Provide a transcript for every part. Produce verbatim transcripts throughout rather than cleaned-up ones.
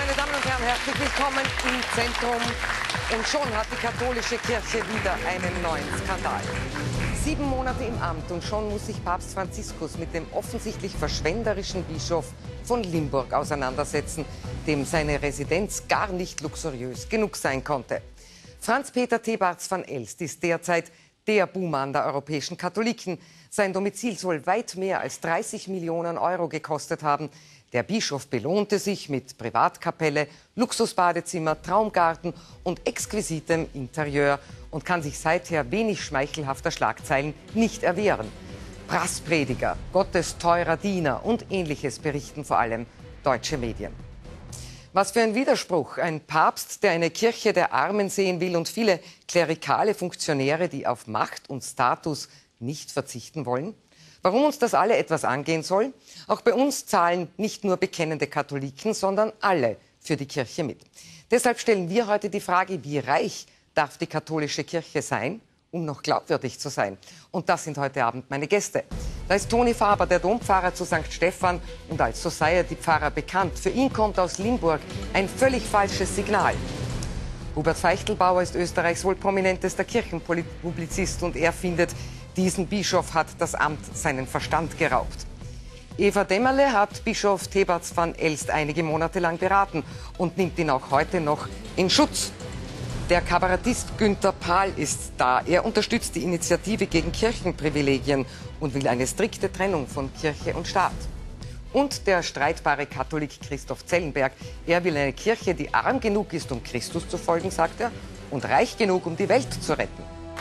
Meine Damen und Herren, herzlich willkommen im Zentrum. Und schon hat die katholische Kirche wieder einen neuen Skandal. Sieben Monate im Amt und schon muss sich Papst Franziskus mit dem offensichtlich verschwenderischen Bischof von Limburg auseinandersetzen, dem seine Residenz gar nicht luxuriös genug sein konnte. Franz-Peter Thebarts van Elst ist derzeit der Buhmann der europäischen Katholiken. Sein Domizil soll weit mehr als dreißig Millionen Euro gekostet haben. Der Bischof belohnte sich mit Privatkapelle, Luxusbadezimmer, Traumgarten und exquisitem Interieur und kann sich seither wenig schmeichelhafter Schlagzeilen nicht erwehren. Prassprediger, Gottes teurer Diener und Ähnliches berichten vor allem deutsche Medien. Was für ein Widerspruch. Ein Papst, der eine Kirche der Armen sehen will, und viele klerikale Funktionäre, die auf Macht und Status nicht verzichten wollen. Warum uns das alle etwas angehen soll? Auch bei uns zahlen nicht nur bekennende Katholiken, sondern alle für die Kirche mit. Deshalb stellen wir heute die Frage, wie reich darf die katholische Kirche sein, um noch glaubwürdig zu sein? Und das sind heute Abend meine Gäste. Da ist Toni Faber, der Dompfarrer zu Sankt Stephan und als Society-Pfarrer bekannt. Für ihn kommt aus Limburg ein völlig falsches Signal. Hubert Feichtelbauer ist Österreichs wohl prominentester Kirchenpublizist und er findet, diesen Bischof hat das Amt seinen Verstand geraubt. Eva Demmerle hat Bischof Thebarts van Elst einige Monate lang beraten und nimmt ihn auch heute noch in Schutz. Der Kabarettist Günther Pahl ist da. Er unterstützt die Initiative gegen Kirchenprivilegien und will eine strikte Trennung von Kirche und Staat. Und der streitbare Katholik Christoph Zellenberg. Er will eine Kirche, die arm genug ist, um Christus zu folgen, sagt er, und reich genug, um die Welt zu retten.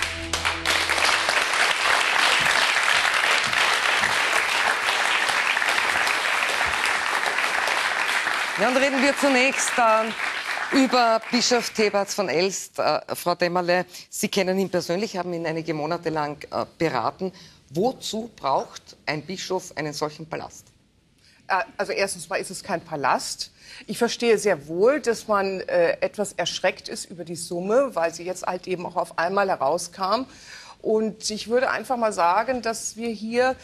Ja, und reden wir zunächst äh, über Bischof Thebarts van Elst. Äh, Frau Demmerle, Sie kennen ihn persönlich, haben ihn einige Monate lang äh, beraten. Wozu braucht ein Bischof einen solchen Palast? Also erstens mal ist es kein Palast. Ich verstehe sehr wohl, dass man äh, etwas erschreckt ist über die Summe, weil sie jetzt halt eben auch auf einmal herauskam. Und ich würde einfach mal sagen, dass wir hier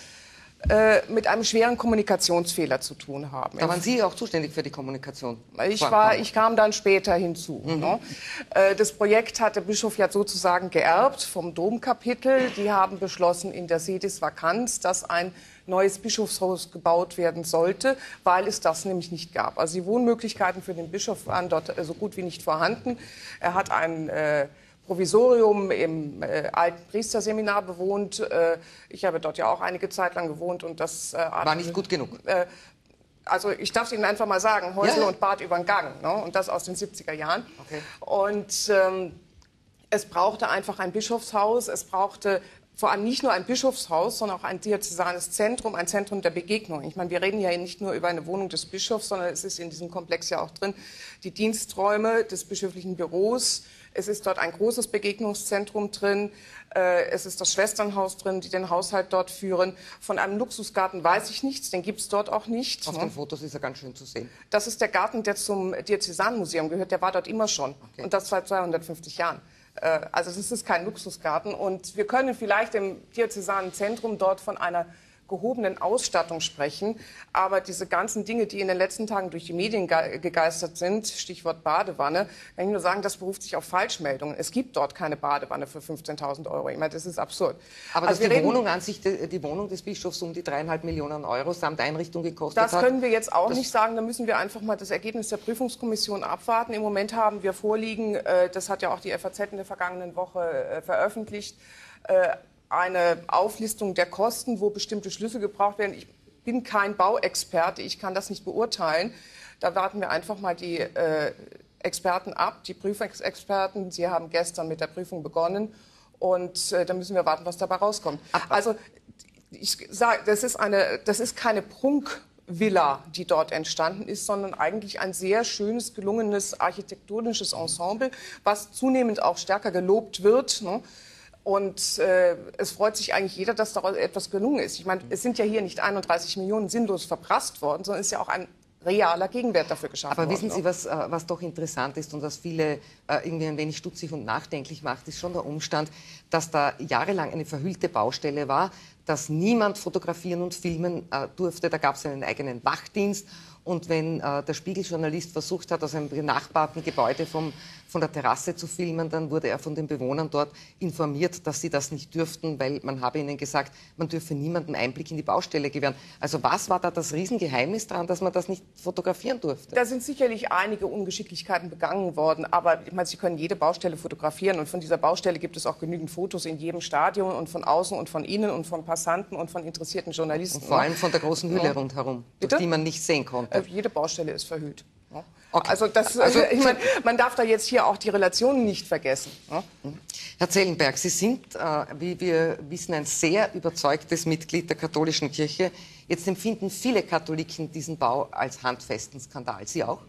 äh, mit einem schweren Kommunikationsfehler zu tun haben. Da waren Sie auch zuständig für die Kommunikation? Ich, war, ich kam dann später hinzu. Mhm. Ne? Äh, das Projekt hat der Bischof ja sozusagen geerbt vom Domkapitel. Die haben beschlossen in der Sedis Vacanz, dass ein neues Bischofshaus gebaut werden sollte, weil es das nämlich nicht gab. Also die Wohnmöglichkeiten für den Bischof waren dort so gut wie nicht vorhanden. Er hat ein äh, Provisorium im äh, alten Priesterseminar bewohnt. Äh, ich habe dort ja auch einige Zeit lang gewohnt und das äh, war nicht gut genug. Äh, also ich darf es Ihnen einfach mal sagen, Häusl ja, ja. und Bad über den Gang, ne? Und das aus den siebziger Jahren. Okay. Und ähm, es brauchte einfach ein Bischofshaus, es brauchte vor allem nicht nur ein Bischofshaus, sondern auch ein diözesanes Zentrum, ein Zentrum der Begegnung. Ich meine, wir reden ja nicht nur über eine Wohnung des Bischofs, sondern es ist in diesem Komplex ja auch drin die Diensträume des bischöflichen Büros. Es ist dort ein großes Begegnungszentrum drin. Es ist das Schwesternhaus drin, die den Haushalt dort führen. Von einem Luxusgarten weiß ich nichts, den gibt es dort auch nicht. Auf den Fotos ist er ganz schön zu sehen. Das ist der Garten, der zum Diözesanmuseum gehört. Der war dort immer schon. Okay. Und das seit zweihundertfünfzig Jahren. Also das ist kein Luxusgarten und wir können vielleicht im diözesanen Zentrum dort von einer gehobenen Ausstattung sprechen, aber diese ganzen Dinge, die in den letzten Tagen durch die Medien ge gegeistert sind, Stichwort Badewanne, kann ich nur sagen, das beruft sich auf Falschmeldungen. Es gibt dort keine Badewanne für fünfzehntausend Euro. Ich meine, das ist absurd. Aber also dass die Wohnung an sich, die, die Wohnung des Bischofs um die dreieinhalb Millionen Euro samt Einrichtung gekostet hat? Das können wir jetzt auch nicht sagen. Da müssen wir einfach mal das Ergebnis der Prüfungskommission abwarten. Im Moment haben wir vorliegen, äh, das hat ja auch die F A Z in der vergangenen Woche äh, veröffentlicht, äh, eine Auflistung der Kosten, wo bestimmte Schlüsse gebraucht werden. Ich bin kein Bauexperte, ich kann das nicht beurteilen. Da warten wir einfach mal die äh, Experten ab, die Prüfungsexperten. Sie haben gestern mit der Prüfung begonnen und äh, da müssen wir warten, was dabei rauskommt. Also ich sage, das ist eine, das ist keine Prunkvilla, die dort entstanden ist, sondern eigentlich ein sehr schönes, gelungenes architektonisches Ensemble, was zunehmend auch stärker gelobt wird, ne? Und äh, es freut sich eigentlich jeder, dass daraus etwas gelungen ist. Ich meine, es sind ja hier nicht einunddreißig Millionen sinnlos verprasst worden, sondern es ist ja auch ein realer Gegenwert dafür geschaffen Aber worden. wissen Sie, was, äh, was doch interessant ist und was viele äh, irgendwie ein wenig stutzig und nachdenklich macht, ist schon der Umstand, dass da jahrelang eine verhüllte Baustelle war, dass niemand fotografieren und filmen äh, durfte. Da gab es einen eigenen Wachdienst. Und wenn äh, der Spiegeljournalist versucht hat, aus einem benachbarten Gebäude vom, von der Terrasse zu filmen, dann wurde er von den Bewohnern dort informiert, dass sie das nicht dürften, weil man habe ihnen gesagt, man dürfe niemandem Einblick in die Baustelle gewähren. Also was war da das Riesengeheimnis daran, dass man das nicht fotografieren durfte? Da sind sicherlich einige Ungeschicklichkeiten begangen worden, aber ich meine, Sie können jede Baustelle fotografieren und von dieser Baustelle gibt es auch genügend Fotos in jedem Stadion und von außen und von innen und von Passanten und von interessierten Journalisten. Und vor allem von der großen Hülle ja. rundherum, durch die man nicht sehen konnte. Jede Baustelle ist verhüllt. Ja. Okay. Also, das, also ich meine, man darf da jetzt hier auch die Relationen nicht vergessen. Ja. Herr Zellenberg, Sie sind, äh, wie wir wissen, ein sehr überzeugtes Mitglied der katholischen Kirche. Jetzt empfinden viele Katholiken diesen Bau als handfesten Skandal. Sie auch?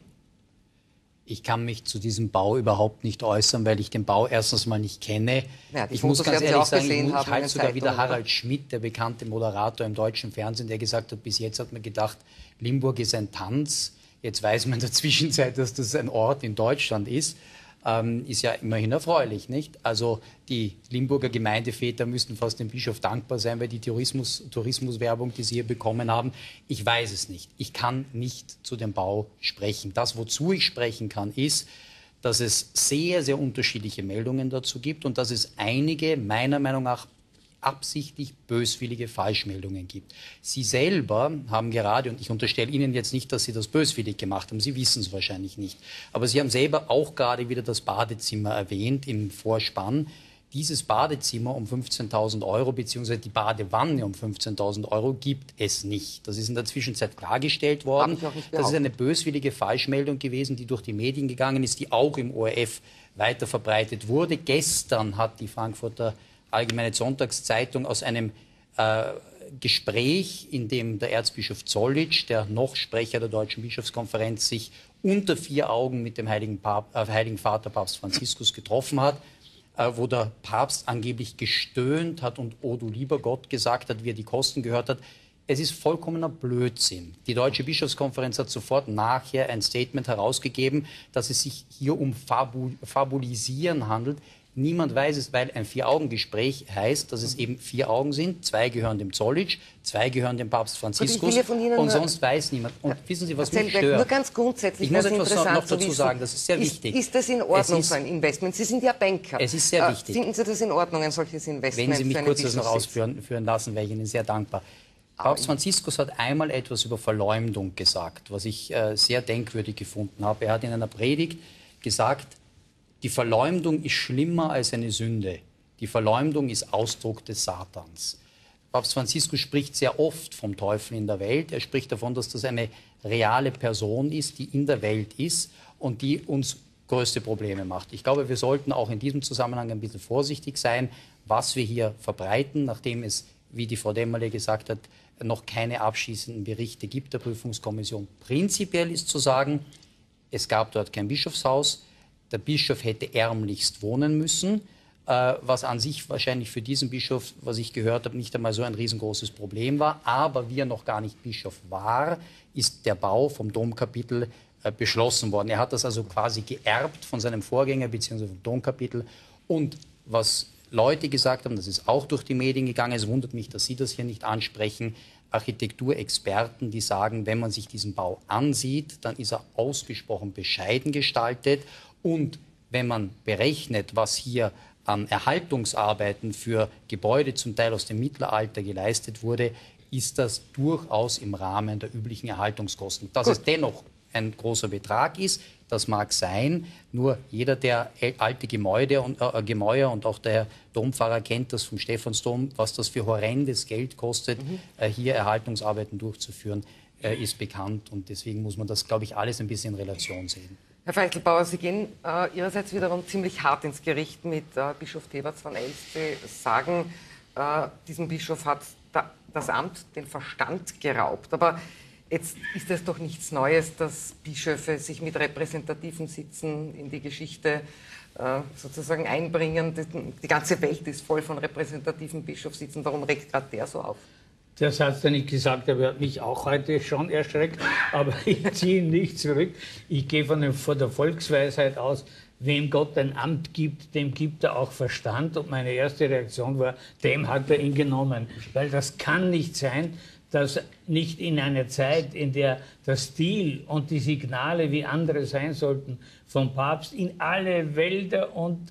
Ich kann mich zu diesem Bau überhaupt nicht äußern, weil ich den Bau erstens mal nicht kenne. Ja, ich Fotos muss ganz ehrlich sagen, ich, ich halte sogar wieder Harald Schmidt, der bekannte Moderator im deutschen Fernsehen, der gesagt hat, bis jetzt hat man gedacht, Limburg ist ein Tanz. Jetzt weiß man in der Zwischenzeit, dass das ein Ort in Deutschland ist. Ähm, ist ja immerhin erfreulich, nicht? Also die Limburger Gemeindeväter müssten fast dem Bischof dankbar sein, weil die Tourismus, Tourismuswerbung, die sie hier bekommen haben, ich weiß es nicht. Ich kann nicht zu dem Bau sprechen. Das, wozu ich sprechen kann, ist, dass es sehr, sehr unterschiedliche Meldungen dazu gibt und dass es einige, meiner Meinung nach, absichtlich böswillige Falschmeldungen gibt. Sie selber haben gerade, und ich unterstelle Ihnen jetzt nicht, dass Sie das böswillig gemacht haben, Sie wissen es wahrscheinlich nicht, aber Sie haben selber auch gerade wieder das Badezimmer erwähnt im Vorspann. Dieses Badezimmer um fünfzehntausend Euro beziehungsweise die Badewanne um fünfzehntausend Euro gibt es nicht. Das ist in der Zwischenzeit klargestellt worden. Das ist eine böswillige Falschmeldung gewesen, die durch die Medien gegangen ist, die auch im O R F weiter verbreitet wurde. Gestern hat die Frankfurter Allgemeine Sonntagszeitung aus einem äh, Gespräch, in dem der Erzbischof Zollitsch, der noch Sprecher der Deutschen Bischofskonferenz, sich unter vier Augen mit dem Heiligen, Pap äh, Heiligen Vater Papst Franziskus getroffen hat, äh, wo der Papst angeblich gestöhnt hat und "O du lieber Gott" gesagt hat, wie er die Kosten gehört hat. Es ist vollkommener Blödsinn. Die Deutsche Bischofskonferenz hat sofort nachher ein Statement herausgegeben, dass es sich hier um Fabu Fabulisieren handelt. Niemand weiß es, weil ein Vier-Augen-Gespräch heißt, dass es eben vier Augen sind. Zwei gehören dem Zollitsch, zwei gehören dem Papst Franziskus und sonst weiß niemand. Und wissen Sie, was mich stört? Nur ganz grundsätzlich, ich muss etwas noch dazu sagen, das ist sehr wichtig. Ist, ist das in Ordnung, so ein Investment? Sie sind ja Banker. Es ist sehr wichtig. Finden Sie das in Ordnung, ein solches Investment? Wenn Sie mich kurz das noch ausführen führen lassen, wäre ich Ihnen sehr dankbar. Papst Franziskus hat einmal etwas über Verleumdung gesagt, was ich äh, sehr denkwürdig gefunden habe. Er hat in einer Predigt gesagt, die Verleumdung ist schlimmer als eine Sünde. Die Verleumdung ist Ausdruck des Satans. Papst Franziskus spricht sehr oft vom Teufel in der Welt. Er spricht davon, dass das eine reale Person ist, die in der Welt ist und die uns größte Probleme macht. Ich glaube, wir sollten auch in diesem Zusammenhang ein bisschen vorsichtig sein, was wir hier verbreiten, nachdem es, wie die Frau Demmerle gesagt hat, noch keine abschließenden Berichte gibt der Prüfungskommission. Prinzipiell ist zu sagen, es gab dort kein Bischofshaus. Der Bischof hätte ärmlichst wohnen müssen, äh, was an sich wahrscheinlich für diesen Bischof, was ich gehört habe, nicht einmal so ein riesengroßes Problem war. Aber wie er noch gar nicht Bischof war, ist der Bau vom Domkapitel äh, beschlossen worden. Er hat das also quasi geerbt von seinem Vorgänger bzw. vom Domkapitel. Und was Leute gesagt haben, das ist auch durch die Medien gegangen, es wundert mich, dass Sie das hier nicht ansprechen, Architekturexperten, die sagen, wenn man sich diesen Bau ansieht, dann ist er ausgesprochen bescheiden gestaltet. Und wenn man berechnet, was hier an Erhaltungsarbeiten für Gebäude zum Teil aus dem Mittelalter geleistet wurde, ist das durchaus im Rahmen der üblichen Erhaltungskosten. Dass Gut. es dennoch ein großer Betrag ist, das mag sein, nur jeder, der alte Gemäuer und, äh, Gemäuer und auch der Herr Dompfarrer kennt das vom Stephansdom, was das für horrendes Geld kostet, mhm. äh, hier Erhaltungsarbeiten durchzuführen, äh, ist bekannt. Und deswegen muss man das, glaube ich, alles ein bisschen in Relation sehen. Herr Feichlbauer, Sie gehen äh, Ihrerseits wiederum ziemlich hart ins Gericht mit äh, Bischof Theberts van Elst. Sie sagen, äh, diesem Bischof hat da, das Amt den Verstand geraubt. Aber jetzt ist es doch nichts Neues, dass Bischöfe sich mit repräsentativen Sitzen in die Geschichte äh, sozusagen einbringen. Die, die ganze Welt ist voll von repräsentativen Bischofssitzen. Warum regt gerade der so auf? Der Satz, den ich gesagt habe, hat mich auch heute schon erschreckt, aber ich ziehe ihn nicht zurück. Ich gehe von, dem, von der Volksweisheit aus, wem Gott ein Amt gibt, dem gibt er auch Verstand. Und meine erste Reaktion war, dem hat er ihn genommen. Weil das kann nicht sein, dass nicht in einer Zeit, in der der Stil und die Signale, wie andere sein sollten, vom Papst in alle Wälder und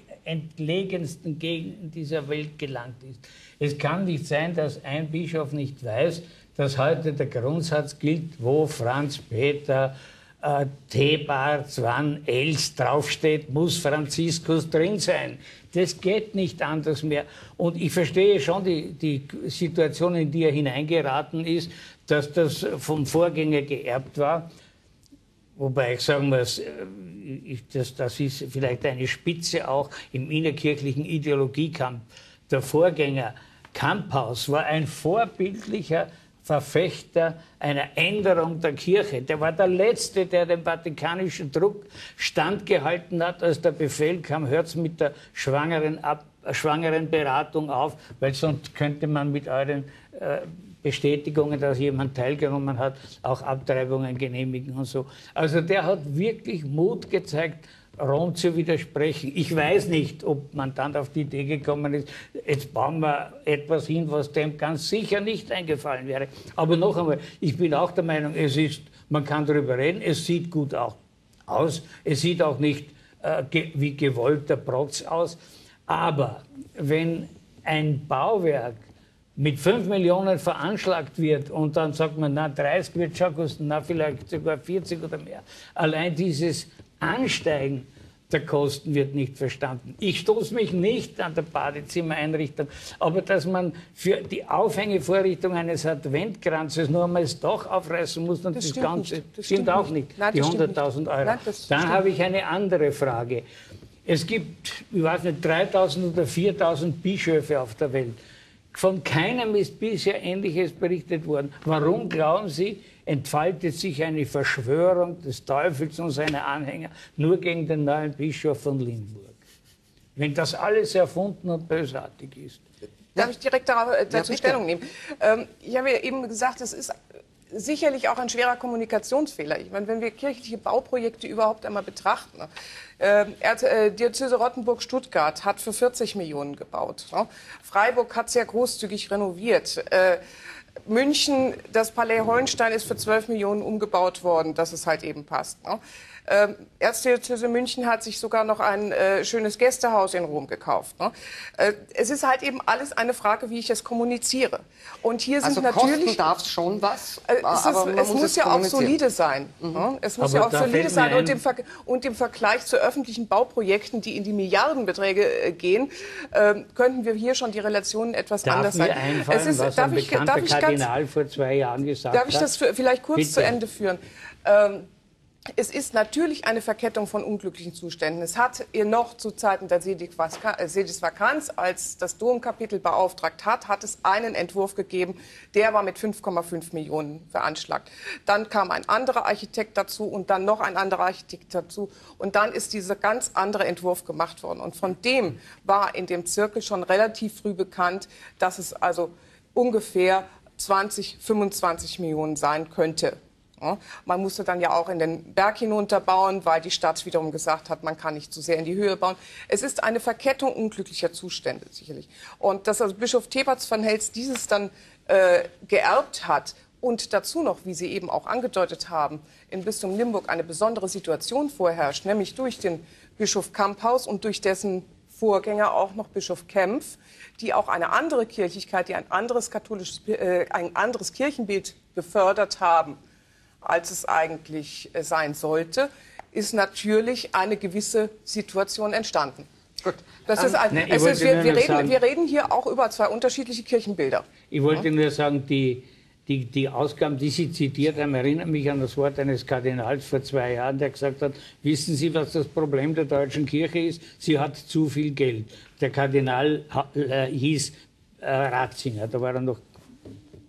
entlegensten Gegenden dieser Welt gelangt ist. Es kann nicht sein, dass ein Bischof nicht weiß, dass heute der Grundsatz gilt, wo Franz Peter, äh, Thebar, Zwan, Els draufsteht, muss Franziskus drin sein. Das geht nicht anders mehr. Und ich verstehe schon die, die Situation, in die er hineingeraten ist, dass das vom Vorgänger geerbt war. Wobei ich sagen muss, ich, das, das ist vielleicht eine Spitze auch im innerkirchlichen Ideologiekampf. Der Vorgänger Kamphaus war ein vorbildlicher Verfechter einer Änderung der Kirche. Der war der Letzte, der dem vatikanischen Druck standgehalten hat, als der Befehl kam, hört's mit der schwangeren, Ab schwangeren Beratung auf, weil sonst könnte man mit euren äh, Bestätigungen, dass jemand teilgenommen hat, auch Abtreibungen genehmigen und so. Also der hat wirklich Mut gezeigt, Rom zu widersprechen. Ich weiß nicht, ob man dann auf die Idee gekommen ist, jetzt bauen wir etwas hin, was dem ganz sicher nicht eingefallen wäre. Aber noch einmal, ich bin auch der Meinung, es ist, man kann darüber reden, es sieht gut auch aus, es sieht auch nicht äh, ge wie gewollter Protz aus. Aber wenn ein Bauwerk mit fünf Millionen veranschlagt wird und dann sagt man, na dreißig wird schon kosten, na vielleicht sogar vierzig oder mehr. Allein dieses Ansteigen der Kosten wird nicht verstanden. Ich stoße mich nicht an der Badezimmereinrichtung, aber dass man für die Aufhängevorrichtung eines Adventkranzes nur einmal das Dach aufreißen muss und das, das Ganze nicht. Das stimmt, stimmt auch nicht, Nein, die hunderttausend Euro. Nein, Dann habe ich eine andere Frage. Es gibt, ich weiß nicht, dreitausend oder viertausend Bischöfe auf der Welt. Von keinem ist bisher Ähnliches berichtet worden. Warum, glauben Sie, entfaltet sich eine Verschwörung des Teufels und seiner Anhänger nur gegen den neuen Bischof von Limburg? Wenn das alles erfunden und bösartig ist. Darf ich direkt darauf, äh, dazu ja, Stellung nehmen? Ähm, ich habe ja eben gesagt, es ist sicherlich auch ein schwerer Kommunikationsfehler. Ich meine, wenn wir kirchliche Bauprojekte überhaupt einmal betrachten, äh, äh, Diözese Rottenburg-Stuttgart hat für vierzig Millionen gebaut. Ne? Freiburg hat sehr großzügig renoviert. Äh, München, das Palais Hohenstein ist für zwölf Millionen umgebaut worden, dass es halt eben passt. Ne? Ähm, Erzdiözese München hat sich sogar noch ein äh, schönes Gästehaus in Rom gekauft. Ne? Äh, es ist halt eben alles eine Frage, wie ich es kommuniziere. Und hier sind also natürlich kosten darf schon was, äh, es, ist, aber man es muss, muss ja auch solide sein. Mhm. Ne? Es muss aber ja auch solide sein und im, und im Vergleich zu öffentlichen Bauprojekten, die in die Milliardenbeträge äh, gehen, äh, könnten wir hier schon die Relationen etwas darf anders mir sein. Einfallen, es ist, was darf ein ich, bekannter darf ich Kardinal ganz, vor zwei Jahren gesagt hat. Darf ich das für, vielleicht kurz Bitte. zu Ende führen? Ähm, Es ist natürlich eine Verkettung von unglücklichen Zuständen. Es hat ihr noch zu Zeiten der Sedis Vacanz, als das Domkapitel beauftragt hat, hat es einen Entwurf gegeben, der war mit fünf Komma fünf Millionen veranschlagt. Dann kam ein anderer Architekt dazu und dann noch ein anderer Architekt dazu. Und dann ist dieser ganz andere Entwurf gemacht worden. Und von dem war in dem Zirkel schon relativ früh bekannt, dass es also ungefähr zwanzig, fünfundzwanzig Millionen sein könnte. Ja, man musste dann ja auch in den Berg hinunterbauen, weil die Stadt wiederum gesagt hat, man kann nicht zu sehr in die Höhe bauen. Es ist eine Verkettung unglücklicher Zustände, sicherlich. Und dass also Bischof Theberts van Hels dieses dann äh, geerbt hat und dazu noch, wie Sie eben auch angedeutet haben, im Bistum Limburg eine besondere Situation vorherrscht, nämlich durch den Bischof Kamphaus und durch dessen Vorgänger auch noch Bischof Kempf, die auch eine andere Kirchlichkeit, die ein anderes katholisches, äh, ein anderes Kirchenbild befördert haben, als es eigentlich sein sollte, ist natürlich eine gewisse Situation entstanden. Gut. Das um, ist ein, ne, es ist, wir, wir, reden, sagen, wir reden hier auch über zwei unterschiedliche Kirchenbilder. Ich wollte ja? nur sagen, die, die, die Ausgaben, die Sie zitiert haben, erinnern mich an das Wort eines Kardinals vor zwei Jahren, der gesagt hat, wissen Sie, was das Problem der deutschen Kirche ist? Sie hat zu viel Geld. Der Kardinal äh, hieß äh, Ratzinger, da war er noch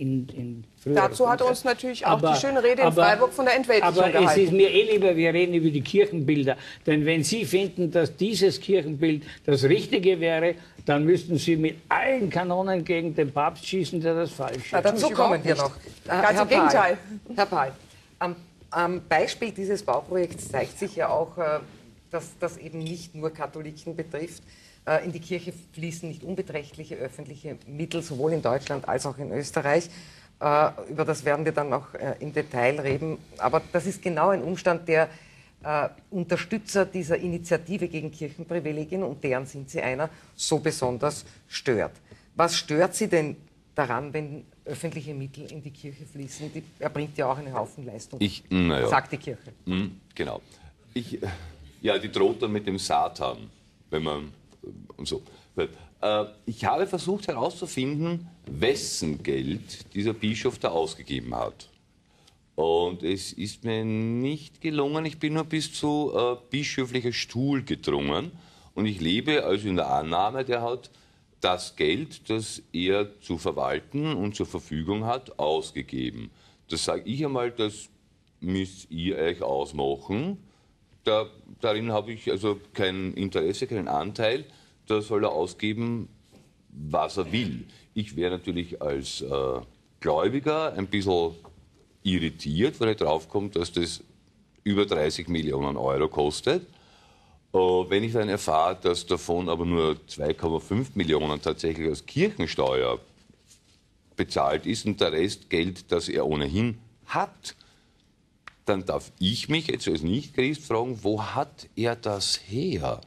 in, in Dazu hat er uns natürlich auch aber, die schöne Rede in aber, Freiburg von der Entweltlichung aber gehalten. Aber es ist mir eh lieber, wir reden über die Kirchenbilder. Denn wenn Sie finden, dass dieses Kirchenbild das Richtige wäre, dann müssten Sie mit allen Kanonen gegen den Papst schießen, der das falsch ist. Na, dazu kommen wir noch. Ganz im Gegenteil. Herr Pahl, am, am Beispiel dieses Bauprojekts zeigt sich ja auch, äh, dass das eben nicht nur Katholiken betrifft. Äh, in die Kirche fließen nicht unbeträchtliche öffentliche Mittel, sowohl in Deutschland als auch in Österreich. Äh, über das werden wir dann noch äh, im Detail reden. Aber das ist genau ein Umstand, der äh, Unterstützer dieser Initiative gegen Kirchenprivilegien, und deren sind Sie einer, so besonders stört. Was stört Sie denn daran, wenn öffentliche Mittel in die Kirche fließen? Die erbringt ja auch einen Haufen Leistung, ich, ja. sagt die Kirche. Mhm, genau. Ich, ja, die droht dann mit dem Satan, wenn man und so. Ich habe versucht herauszufinden, wessen Geld dieser Bischof da ausgegeben hat. Und es ist mir nicht gelungen, ich bin nur bis zu äh, bischöflicher Stuhl gedrungen. Und ich lebe also in der Annahme, der hat das Geld, das er zu verwalten und zur Verfügung hat, ausgegeben. Das sage ich einmal, das müsst ihr euch ausmachen. Da, darin habe ich also kein Interesse, keinen Anteil. Da soll er ausgeben, was er will. Ich wäre natürlich als äh, Gläubiger ein bisschen irritiert, weil er draufkommt, dass das über dreißig Millionen Euro kostet. Äh, wenn ich dann erfahre, dass davon aber nur zwei Komma fünf Millionen tatsächlich als Kirchensteuer bezahlt ist und der Rest Geld, das er ohnehin hat, dann darf ich mich jetzt als Nicht-Christ fragen, wo hat er das her?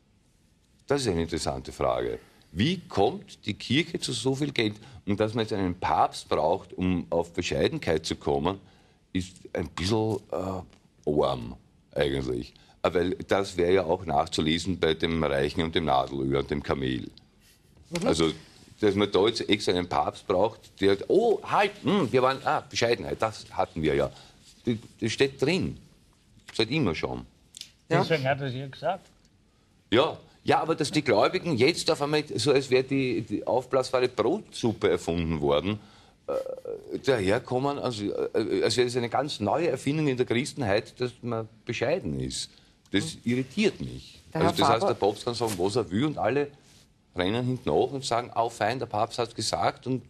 Das ist eine interessante Frage. Wie kommt die Kirche zu so viel Geld? Und dass man jetzt einen Papst braucht, um auf Bescheidenheit zu kommen, ist ein bisschen äh, arm eigentlich. Weil das wäre ja auch nachzulesen bei dem Reichen und dem Nadelöhr und dem Kamel. Mhm. Also, dass man da jetzt extra einen Papst braucht, der, oh, halt, mh, wir waren, ah, Bescheidenheit, das hatten wir ja. Das, das steht drin. Seit immer schon. Ja. Deswegen hat er es ja gesagt. Ja. Ja, aber dass die Gläubigen jetzt auf einmal, so als wäre die, die aufblasbare Brotsuppe erfunden worden, äh, daherkommen, also, äh, als wäre das eine ganz neue Erfindung in der Christenheit, dass man bescheiden ist. Das irritiert mich. Also das heißt, der Papst kann sagen, was er will, und alle rennen hinten nach und sagen, au fein, der Papst hat es gesagt. Und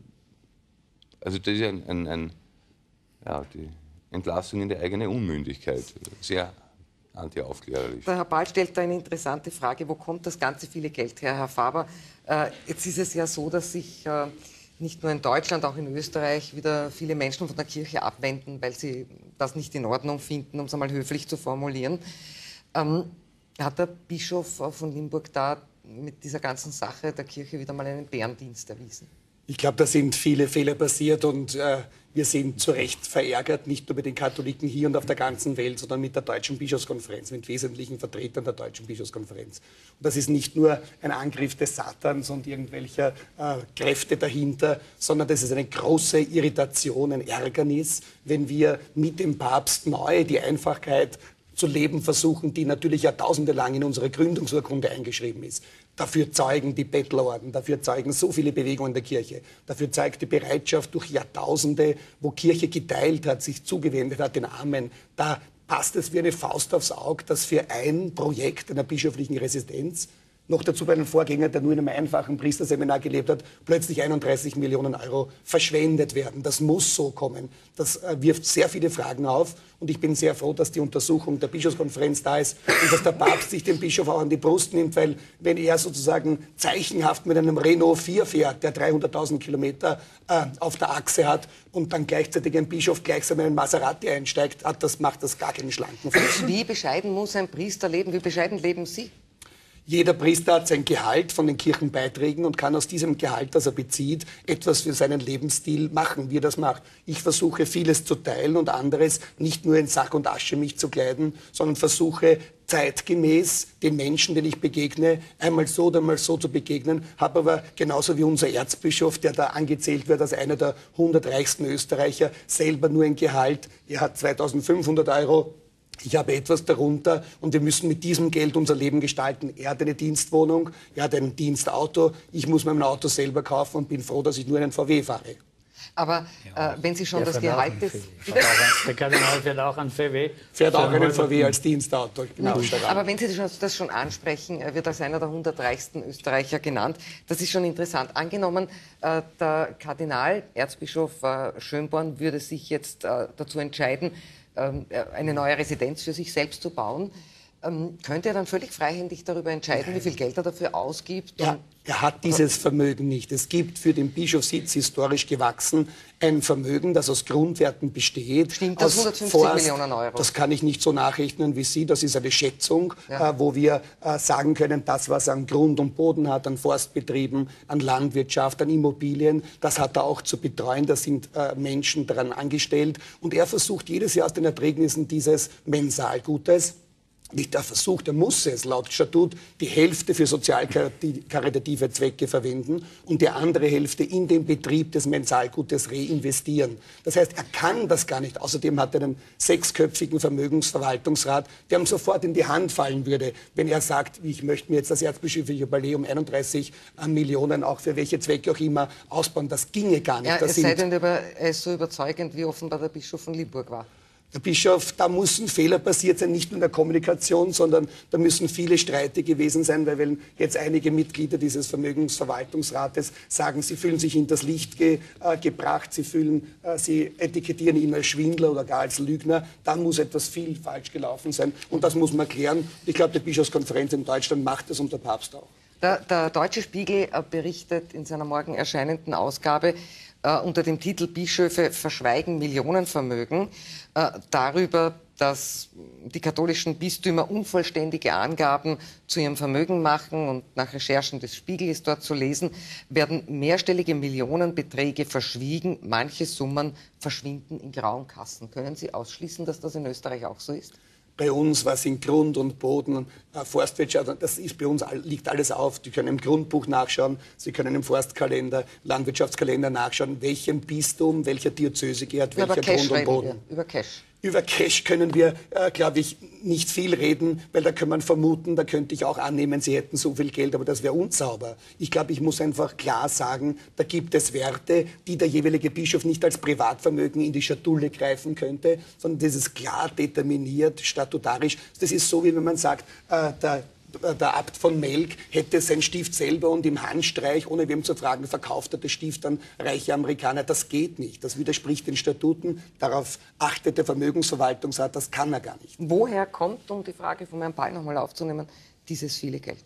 also das ist ein, ein, ein, ja, die Entlassung in die eigene Unmündigkeit. Sehr antiaufklärerisch. Der Herr Pahl stellt da eine interessante Frage, wo kommt das ganze viele Geld her, Herr Faber? Äh, jetzt ist es ja so, dass sich äh, nicht nur in Deutschland, auch in Österreich wieder viele Menschen von der Kirche abwenden, weil sie das nicht in Ordnung finden, um es einmal höflich zu formulieren. Ähm, hat der Bischof von Limburg da mit dieser ganzen Sache der Kirche wieder mal einen Bärendienst erwiesen? Ich glaube, da sind viele Fehler passiert, und äh, wir sind zu Recht verärgert, nicht nur mit den Katholiken hier und auf der ganzen Welt, sondern mit der Deutschen Bischofskonferenz, mit wesentlichen Vertretern der Deutschen Bischofskonferenz. Und das ist nicht nur ein Angriff des Satans und irgendwelcher äh, Kräfte dahinter, sondern das ist eine große Irritation, ein Ärgernis, wenn wir mit dem Papst neu die Einfachheit zu leben versuchen, die natürlich jahrtausende lang in unsere Gründungsurkunde eingeschrieben ist. Dafür zeugen die Bettlerorden, dafür zeugen so viele Bewegungen der Kirche. Dafür zeigt die Bereitschaft durch Jahrtausende, wo Kirche geteilt hat, sich zugewendet hat den Armen. Da passt es wie eine Faust aufs Auge, dass für ein Projekt einer bischöflichen Residenz, noch dazu bei einem Vorgänger, der nur in einem einfachen Priesterseminar gelebt hat, plötzlich einunddreißig Millionen Euro verschwendet werden. Das muss so kommen. Das äh, wirft sehr viele Fragen auf. Und ich bin sehr froh, dass die Untersuchung der Bischofskonferenz da ist und dass der Papst sich den Bischof auch an die Brust nimmt, weil wenn er sozusagen zeichenhaft mit einem Renault vier fährt, der dreihunderttausend Kilometer äh, auf der Achse hat, und dann gleichzeitig ein Bischof gleichsam in einen Maserati einsteigt, hat das, macht das gar keinen schlanken Fuß. Wie bescheiden muss ein Priester leben? Wie bescheiden leben Sie? Jeder Priester hat sein Gehalt von den Kirchenbeiträgen und kann aus diesem Gehalt, das er bezieht, etwas für seinen Lebensstil machen, wie er das macht. Ich versuche, vieles zu teilen und anderes nicht nur in Sack und Asche mich zu kleiden, sondern versuche, zeitgemäß den Menschen, denen ich begegne, einmal so oder einmal so zu begegnen, habe aber genauso wie unser Erzbischof, der da angezählt wird als einer der hundert reichsten Österreicher, selber nur ein Gehalt. Er hat zweitausendfünfhundert Euro. Ich habe etwas darunter, und wir müssen mit diesem Geld unser Leben gestalten. Er hat eine Dienstwohnung, er hat ein Dienstauto. Ich muss mein Auto selber kaufen und bin froh, dass ich nur einen V W fahre. Aber äh, wenn Sie schon Der das fährt auch Gehalt ein des... V W. Der Kardinal fährt auch ein V W. Fährt auch einen V W als Dienstauto. Genau. Aber wenn Sie das schon ansprechen, er wird als einer der hundert reichsten Österreicher genannt. Das ist schon interessant. Angenommen, äh, der Kardinal, Erzbischof äh, Schönborn, würde sich jetzt äh, dazu entscheiden, äh, eine neue Residenz für sich selbst zu bauen. Ähm, könnte er dann völlig freihändig darüber entscheiden, Nein. wie viel Geld er dafür ausgibt? Ja, er hat dieses Vermögen nicht. Es gibt für den Bischofssitz historisch gewachsen ein Vermögen, das aus Grundwerten besteht. Stimmt das, aus hundertfünfzig Forst, Millionen Euro? Das kann ich nicht so nachrechnen wie Sie. Das ist eine Schätzung, ja. äh, wo wir äh, sagen können, das, was er an Grund und Boden hat, an Forstbetrieben, an Landwirtschaft, an Immobilien, das hat er auch zu betreuen. Da sind äh, Menschen daran angestellt. Und er versucht jedes Jahr aus den Erträgnissen dieses Mensalgutes, nicht er versucht, er muss es laut Statut die Hälfte für sozial-karitative Zwecke verwenden und die andere Hälfte in den Betrieb des Mensalgutes reinvestieren. Das heißt, er kann das gar nicht. Außerdem hat er einen sechsköpfigen Vermögensverwaltungsrat, der ihm sofort in die Hand fallen würde, wenn er sagt, ich möchte mir jetzt das Erzbischöfliche Palais um einunddreißig Millionen, auch für welche Zwecke auch immer, ausbauen. Das ginge gar nicht. Ja, das es sei denn, er ist so überzeugend, wie offenbar der Bischof von Limburg war. Der Bischof, da müssen Fehler passiert sein, nicht nur in der Kommunikation, sondern da müssen viele Streite gewesen sein, weil wenn jetzt einige Mitglieder dieses Vermögensverwaltungsrates sagen, sie fühlen sich in das Licht ge, äh, gebracht, sie, fühlen, äh, sie etikettieren ihn als Schwindler oder gar als Lügner, dann muss etwas viel falsch gelaufen sein. Und das muss man klären. Ich glaube, die Bischofskonferenz in Deutschland macht das und der Papst auch. Der, der Deutsche Spiegel äh, berichtet in seiner morgen erscheinenden Ausgabe äh, unter dem Titel Bischöfe verschweigen Millionenvermögen äh, darüber, dass die katholischen Bistümer unvollständige Angaben zu ihrem Vermögen machen. Und nach Recherchen des Spiegel ist dort zu lesen, werden mehrstellige Millionenbeträge verschwiegen. Manche Summen verschwinden in grauen Kassen. Können Sie ausschließen, dass das in Österreich auch so ist? Bei uns, was in Grund und Boden, äh, Forstwirtschaft, das ist bei uns, liegt alles auf. Sie können im Grundbuch nachschauen, Sie können im Forstkalender, Landwirtschaftskalender nachschauen, welchem Bistum, welcher Diözese gehört, ja, welcher Grund und Boden. Wir, über Cash. Über Cash können wir, äh, glaube ich, nicht viel reden, weil da kann man vermuten, da könnte ich auch annehmen, Sie hätten so viel Geld, aber das wäre unsauber. Ich glaube, ich muss einfach klar sagen, da gibt es Werte, die der jeweilige Bischof nicht als Privatvermögen in die Schatulle greifen könnte, sondern das ist klar determiniert, statutarisch. Das ist so, wie wenn man sagt, äh, der Der Abt von Melk hätte sein Stift selber und im Handstreich, ohne wem zu fragen, verkauft er das Stift an reiche Amerikaner. Das geht nicht. Das widerspricht den Statuten. Darauf achtet der Vermögensverwaltungsrat. Das kann er gar nicht. Woher kommt, um die Frage von Herrn Ball noch mal aufzunehmen, dieses viele Geld?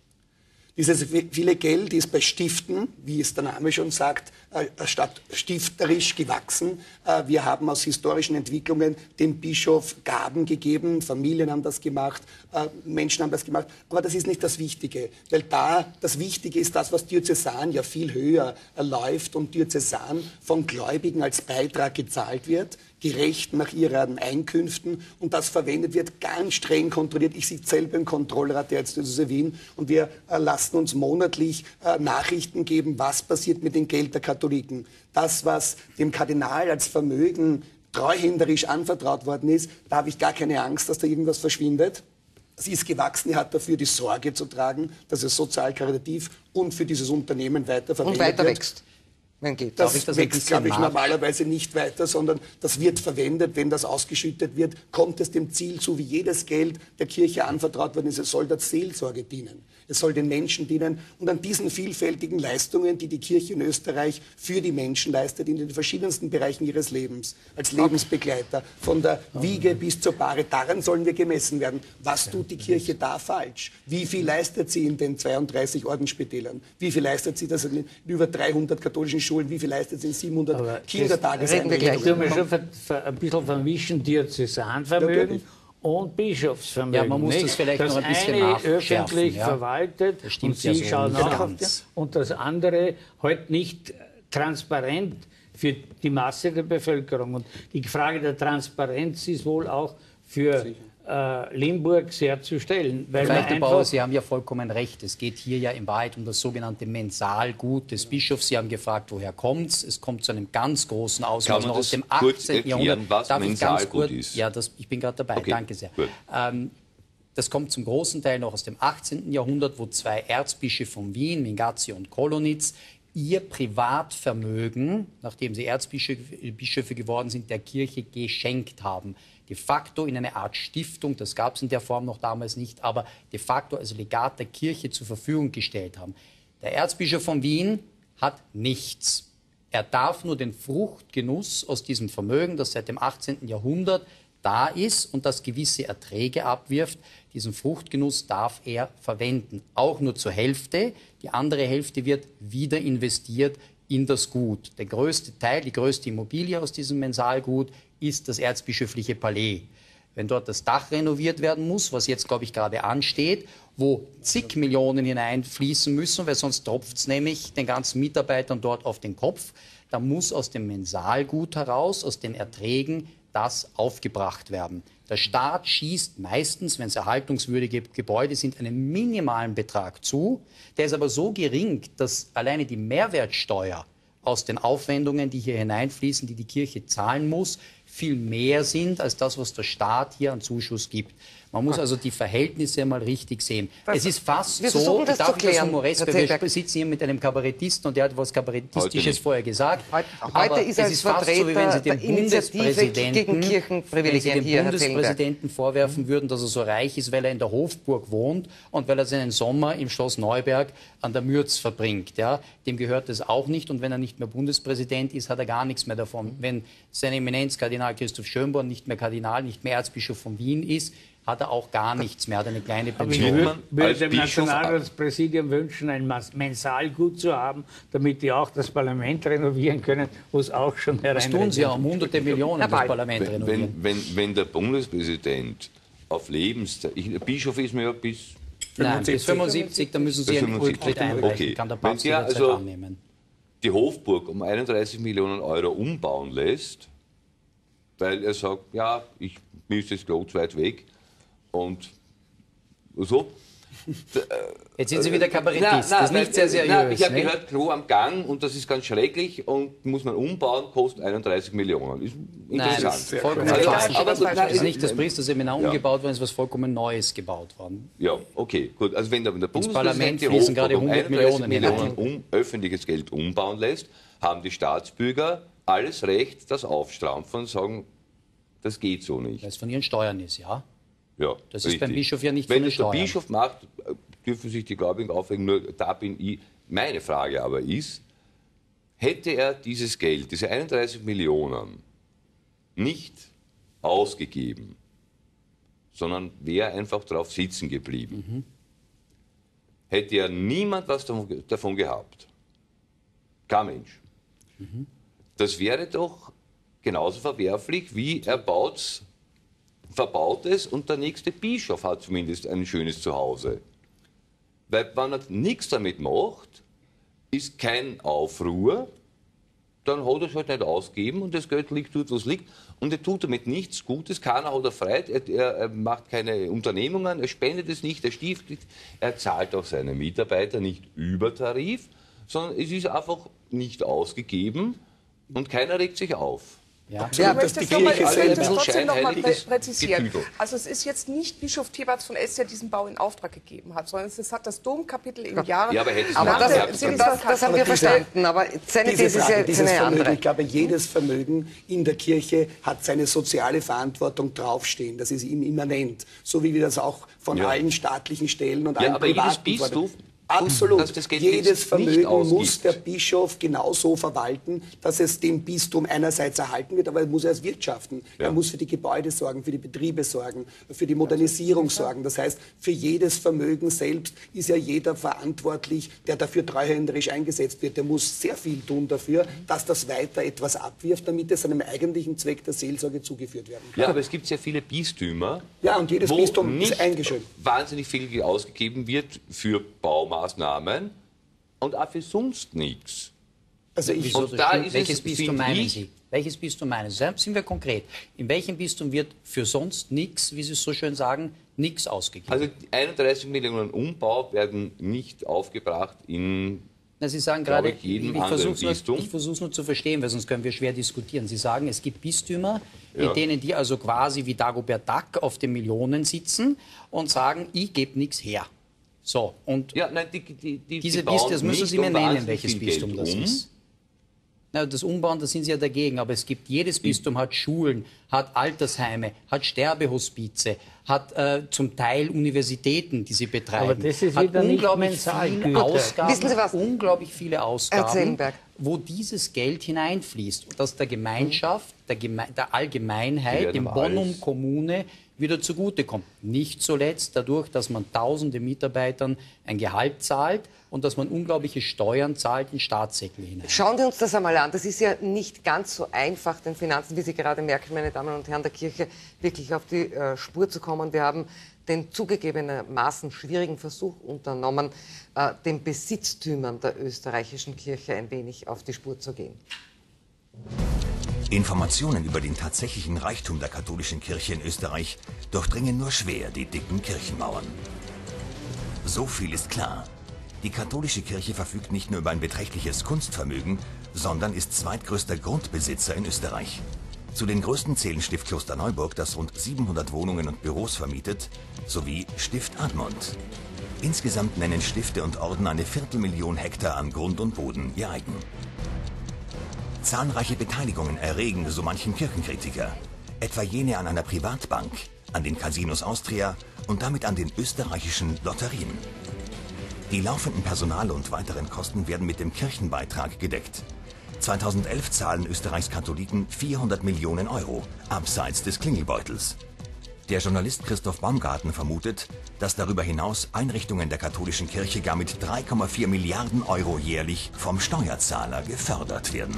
Dieses viele Geld ist bei Stiften, wie es der Name schon sagt, statt stifterisch gewachsen. Wir haben aus historischen Entwicklungen dem Bischof Gaben gegeben, Familien haben das gemacht, Menschen haben das gemacht. Aber das ist nicht das Wichtige, weil da das Wichtige ist das, was diözesan ja viel höher läuft und diözesan von Gläubigen als Beitrag gezahlt wird, gerecht nach ihren Einkünften und das verwendet wird, ganz streng kontrolliert. Ich sitze selber im Kontrollrat der Erzdiözese Wien und wir äh, lassen uns monatlich äh, Nachrichten geben, was passiert mit dem Geld der Katholiken. Das, was dem Kardinal als Vermögen treuhänderisch anvertraut worden ist, da habe ich gar keine Angst, dass da irgendwas verschwindet. Sie ist gewachsen, er hat dafür die Sorge zu tragen, dass es sozial karitativ und für dieses Unternehmen weiterverwendet wird. Und weiter wächst. Geht. Das, das wächst, glaube ich, normalerweise nicht weiter, sondern das wird verwendet. Wenn das ausgeschüttet wird, kommt es dem Ziel zu, wie jedes Geld der Kirche anvertraut worden ist. Es soll der Seelsorge dienen. Es soll den Menschen dienen. Und an diesen vielfältigen Leistungen, die die Kirche in Österreich für die Menschen leistet, in den verschiedensten Bereichen ihres Lebens, als Lebensbegleiter, von der Wiege bis zur Bahre, daran sollen wir gemessen werden. Was tut die Kirche da falsch? Wie viel leistet sie in den zweiunddreißig Ordensspitälern? Wie viel leistet sie das in über dreihundert katholischen Schulen? Wie viel leistet sie in siebenhundert Kindertageseinrichtungen? Du hast mir schon ver, ver, ein bisschen vermischen Diözesanvermögen und Bischofsvermögen. Ja, man muss nicht? das vielleicht das noch ein bisschen eine nachschärfen, öffentlich ja. verwaltet und Sie ja so schauen nach ganz. und das andere halt nicht transparent für die Masse der Bevölkerung. Und die Frage der Transparenz ist wohl auch für äh, Limburg sehr zu stellen. Weil Vielleicht, Herr einfach Bauer, Sie haben ja vollkommen recht. Es geht hier ja in Wahrheit um das sogenannte Mensalgut des Bischofs. Sie haben gefragt, woher kommt es? Es kommt zu einem ganz großen Ausmaß noch aus dem achtzehnten Jahrhundert. Was Darf ich ganz kurz? ist? Ja, das, ich bin gerade dabei. Okay, Danke sehr. gut. Ähm, das kommt zum großen Teil noch aus dem achtzehnten Jahrhundert, wo zwei Erzbischöfe von Wien, Mingazzi und Kolonitz, ihr Privatvermögen, nachdem sie Erzbischöfe geworden sind, der Kirche geschenkt haben. De facto in eine Art Stiftung, das gab es in der Form noch damals nicht, aber de facto als Legat der Kirche zur Verfügung gestellt haben. Der Erzbischof von Wien hat nichts. Er darf nur den Fruchtgenuss aus diesem Vermögen, das seit dem achtzehnten Jahrhundert da ist und das gewisse Erträge abwirft, diesen Fruchtgenuss darf er verwenden. Auch nur zur Hälfte. Die andere Hälfte wird wieder investiert in das Gut. Der größte Teil, die größte Immobilie aus diesem Mensalgut ist das erzbischöfliche Palais. Wenn dort das Dach renoviert werden muss, was jetzt, glaube ich, gerade ansteht, wo zig Millionen hineinfließen müssen, weil sonst tropft es nämlich den ganzen Mitarbeitern dort auf den Kopf, da muss aus dem Mensalgut heraus, aus den Erträgen, das aufgebracht werden. Der Staat schießt meistens, wenn es erhaltungswürdige Gebäude sind, einen minimalen Betrag zu. Der ist aber so gering, dass alleine die Mehrwertsteuer aus den Aufwendungen, die hier hineinfließen, die die Kirche zahlen muss, viel mehr sind als das, was der Staat hier an Zuschuss gibt. Man muss also die Verhältnisse mal richtig sehen. Was, es ist fast wir so, das darf zu ich das klären, humoresk, wir sitzen hier mit einem Kabarettisten und der hat etwas Kabarettistisches vorher gesagt. Heute, aber heute ist es als ist fast so, wie wenn Sie dem Bundespräsidenten gegen Bundespräsidenten, wenn Sie dem hier, Bundespräsidenten vorwerfen würden, dass er so reich ist, weil er in der Hofburg wohnt und weil er seinen Sommer im Schloss Neuberg an der Mürz verbringt. Ja? Dem gehört das auch nicht und wenn er nicht mehr Bundespräsident ist, hat er gar nichts mehr davon. Wenn seine Eminenz Kardinal Christoph Schönborn nicht mehr Kardinal, nicht mehr Erzbischof von Wien ist, hat er auch gar nichts mehr, hat eine kleine Pension. Aber ich würde, würde dem Nationalratspräsidium wünschen, ein Mensalgut zu haben, damit die auch das Parlament renovieren können, wo es auch schon herein. Das tun sie ja um hunderte Millionen, das Parlament wenn, renovieren. Wenn, wenn, wenn der Bundespräsident auf Lebenszeit, ich, Bischof ist mir ja bis Nein, bis fünfundsiebzig, da müssen Sie einen Rücktritt einreichen, okay. kann der Wenn Papst Sie jederzeit also annehmen. die Hofburg um einunddreißig Millionen Euro umbauen lässt, weil er sagt, ja, ich, mir ist das Klo zu weit weg und so. Jetzt sind Sie wieder Kabarettist, Na, na, das ist nicht sehr seriös. Na, ich habe ne? gehört, Klo am Gang und das ist ganz schrecklich und muss man umbauen, kostet einunddreißig Millionen. Ist Nein, interessant. das ist vollkommen Also, falsch. aber gut, Es ist nicht das Priesterseminar Ja. umgebaut worden, es ist was vollkommen Neues gebaut worden. Ja, okay, gut. Also wenn der, der Parlament Bundespräsident die fließen gerade Hofburg um hundert einunddreißig Millionen Millionen um öffentliches Geld umbauen lässt, haben die Staatsbürger alles Recht, das aufstrampfen und sagen, das geht so nicht. Weil es von ihren Steuern ist, ja. Ja, Das ist beim Bischof ja nicht Wenn von den es der Steuern. Bischof macht, dürfen sich die Gläubigen aufregen, nur da bin ich. Meine Frage aber ist, hätte er dieses Geld, diese einunddreißig Millionen, nicht ausgegeben, sondern wäre einfach drauf sitzen geblieben, mhm. hätte ja niemand was davon gehabt. Kein Mensch. Mhm. Das wäre doch genauso verwerflich, wie er baut's, verbaut es und der nächste Bischof hat zumindest ein schönes Zuhause. Weil wenn er nichts damit macht, ist kein Aufruhr, dann hat er es halt nicht ausgegeben und das Geld liegt dort, wo es liegt. Und er tut damit nichts Gutes, keiner hat er frei, er, er, er macht keine Unternehmungen, er spendet es nicht, er stiftet, er zahlt auch seine Mitarbeiter nicht über Tarif, sondern es ist einfach nicht ausgegeben und keiner regt sich auf. Ja. Ich Ja, möchte dass es die noch mal- Kirche ich möchte selber es so trotzdem noch mal scheinheiliges präzisieren. Getüdel. Also es ist jetzt nicht Bischof Theberts von Est, der diesen Bau in Auftrag gegeben hat, sondern es hat das Domkapitel im Jahre... Ja, aber hätte es Aber nach das, der- das, Sinne- das, das haben wir Aber diese- verstanden, aber seine Diese These ist Frage, ja dieses eine Vermögen, andere. ich glaube, jedes Vermögen in der Kirche hat seine soziale Verantwortung draufstehen. Das ist ihm immanent. So wie wir das auch von Ja. allen staatlichen Stellen und Ja, allen aber jedes privaten Bistum fordern. Absolut. dass das Geld Jedes jetzt nicht Vermögen muss ausgibt. der Bischof genauso verwalten, dass es dem Bistum einerseits erhalten wird, aber er muss erst wirtschaften. Ja. Er muss für die Gebäude sorgen, für die Betriebe sorgen, für die Modernisierung sorgen. Das heißt, für jedes Vermögen selbst ist ja jeder verantwortlich, der dafür treuhänderisch eingesetzt wird. Der muss sehr viel tun dafür, dass das weiter etwas abwirft, damit es seinem eigentlichen Zweck der Seelsorge zugeführt werden kann. Ja, aber es gibt sehr viele Bistümer, Ja, und jedes wo Bistum nicht ist eingeschränkt. wahnsinnig viel Geld ausgegeben wird für Baumaßnahmen und auch für sonst nichts. Also ich, Wieso, Und das da stimmt. ist Welches es, Bistum finde meinen ich- Sie? Welches Bistum meinen Sie? Sind wir konkret. In welchem Bistum wird für sonst nichts, wie Sie es so schön sagen, nichts ausgegeben? Also die einunddreißig Millionen Umbau werden nicht aufgebracht in... Na, Sie sagen glaube gerade, ich, jedem ich anderen versuche es Bistum. nur, ich versuch's nur zu verstehen, weil sonst können wir schwer diskutieren. Sie sagen, es gibt Bistümer, Ja. in denen die also quasi wie Dagobert Duck auf den Millionen sitzen und sagen, ich gebe nichts her. So, und ja, nein, die, die, die, diese die bauen Bistum, das müssen nicht Sie mir um nennen, wahnsinnig welches viel Bistum Geld das um. ist. Na, das Umbauen, da sind Sie ja dagegen, aber es gibt, jedes Bistum hat Schulen, hat Altersheime, hat Sterbehospize, hat äh, zum Teil Universitäten, die sie betreiben. Aber das ist hat wieder nicht unglaublich viele Mensalgüter. Ausgaben, Wissen Sie was? unglaublich viele Herr Ausgaben, Zellenberg. wo dieses Geld hineinfließt und das der Gemeinschaft, der, Geme der Die Allgemeinheit, werden dem aber Bonum alles- Kommune wieder zugutekommt. Nicht zuletzt dadurch, dass man tausende Mitarbeitern ein Gehalt zahlt und dass man unglaubliche Steuern zahlt in Staatssäckel hinein. Schauen wir uns das einmal an. Das ist ja nicht ganz so einfach, den Finanzen, wie Sie gerade merken, meine Damen und Herren, der Kirche wirklich auf die äh, Spur zu kommen. Wir haben den zugegebenermaßen schwierigen Versuch unternommen, äh, den Besitztümern der österreichischen Kirche ein wenig auf die Spur zu gehen. Informationen über den tatsächlichen Reichtum der katholischen Kirche in Österreich durchdringen nur schwer die dicken Kirchenmauern. So viel ist klar. Die katholische Kirche verfügt nicht nur über ein beträchtliches Kunstvermögen, sondern ist zweitgrößter Grundbesitzer in Österreich. Zu den größten zählen Stift Klosterneuburg, das rund siebenhundert Wohnungen und Büros vermietet, sowie Stift Admont. Insgesamt nennen Stifte und Orden eine Viertelmillion Hektar an Grund und Boden ihr eigen. Zahlreiche Beteiligungen erregen so manchen Kirchenkritiker, etwa jene an einer Privatbank, an den Casinos Austria und damit an den österreichischen Lotterien. Die laufenden Personal- und weiteren Kosten werden mit dem Kirchenbeitrag gedeckt. zweitausendelf zahlen Österreichs Katholiken vierhundert Millionen Euro, abseits des Klingelbeutels. Der Journalist Christoph Baumgarten vermutet, dass darüber hinaus Einrichtungen der katholischen Kirche gar mit drei Komma vier Milliarden Euro jährlich vom Steuerzahler gefördert werden.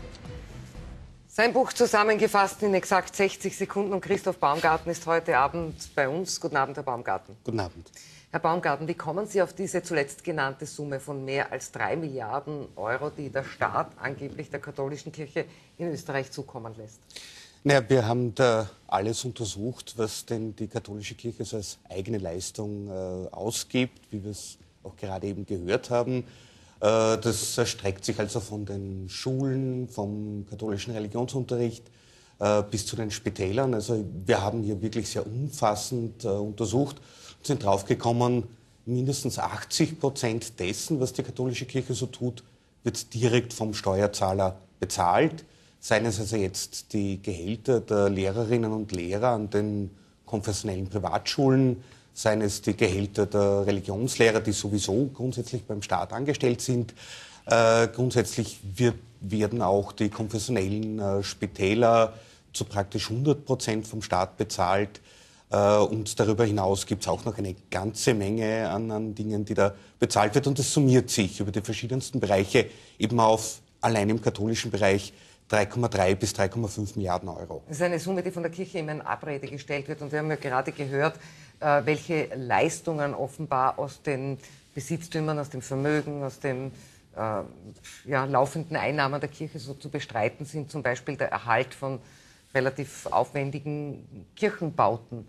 Sein Buch zusammengefasst in exakt sechzig Sekunden und Christoph Baumgarten ist heute Abend bei uns. Guten Abend, Herr Baumgarten. Guten Abend. Herr Baumgarten, wie kommen Sie auf diese zuletzt genannte Summe von mehr als drei Milliarden Euro, die der Staat angeblich der katholischen Kirche in Österreich zukommen lässt? Naja, wir haben da alles untersucht, was denn die katholische Kirche so als eigene Leistung äh, ausgibt, wie wir es auch gerade eben gehört haben. Äh, das erstreckt sich also von den Schulen, vom katholischen Religionsunterricht äh, bis zu den Spitälern. Also wir haben hier wirklich sehr umfassend äh, untersucht und sind draufgekommen, mindestens achtzig Prozent dessen, was die katholische Kirche so tut, wird direkt vom Steuerzahler bezahlt. Seien es also jetzt die Gehälter der Lehrerinnen und Lehrer an den konfessionellen Privatschulen, seien es die Gehälter der Religionslehrer, die sowieso grundsätzlich beim Staat angestellt sind. Äh, grundsätzlich wird, werden auch die konfessionellen äh, Spitäler zu praktisch hundert Prozent vom Staat bezahlt. Äh, und darüber hinaus gibt es auch noch eine ganze Menge an, an Dingen, die da bezahlt wird. Und das summiert sich über die verschiedensten Bereiche eben auf, allein im katholischen Bereich, drei Komma drei bis drei Komma fünf Milliarden Euro. Das ist eine Summe, die von der Kirche immer in Abrede gestellt wird. Und wir haben ja gerade gehört, äh, welche Leistungen offenbar aus den Besitztümern, aus dem Vermögen, aus den äh, ja, laufenden Einnahmen der Kirche so zu bestreiten sind. Zum Beispiel der Erhalt von relativ aufwendigen Kirchenbauten.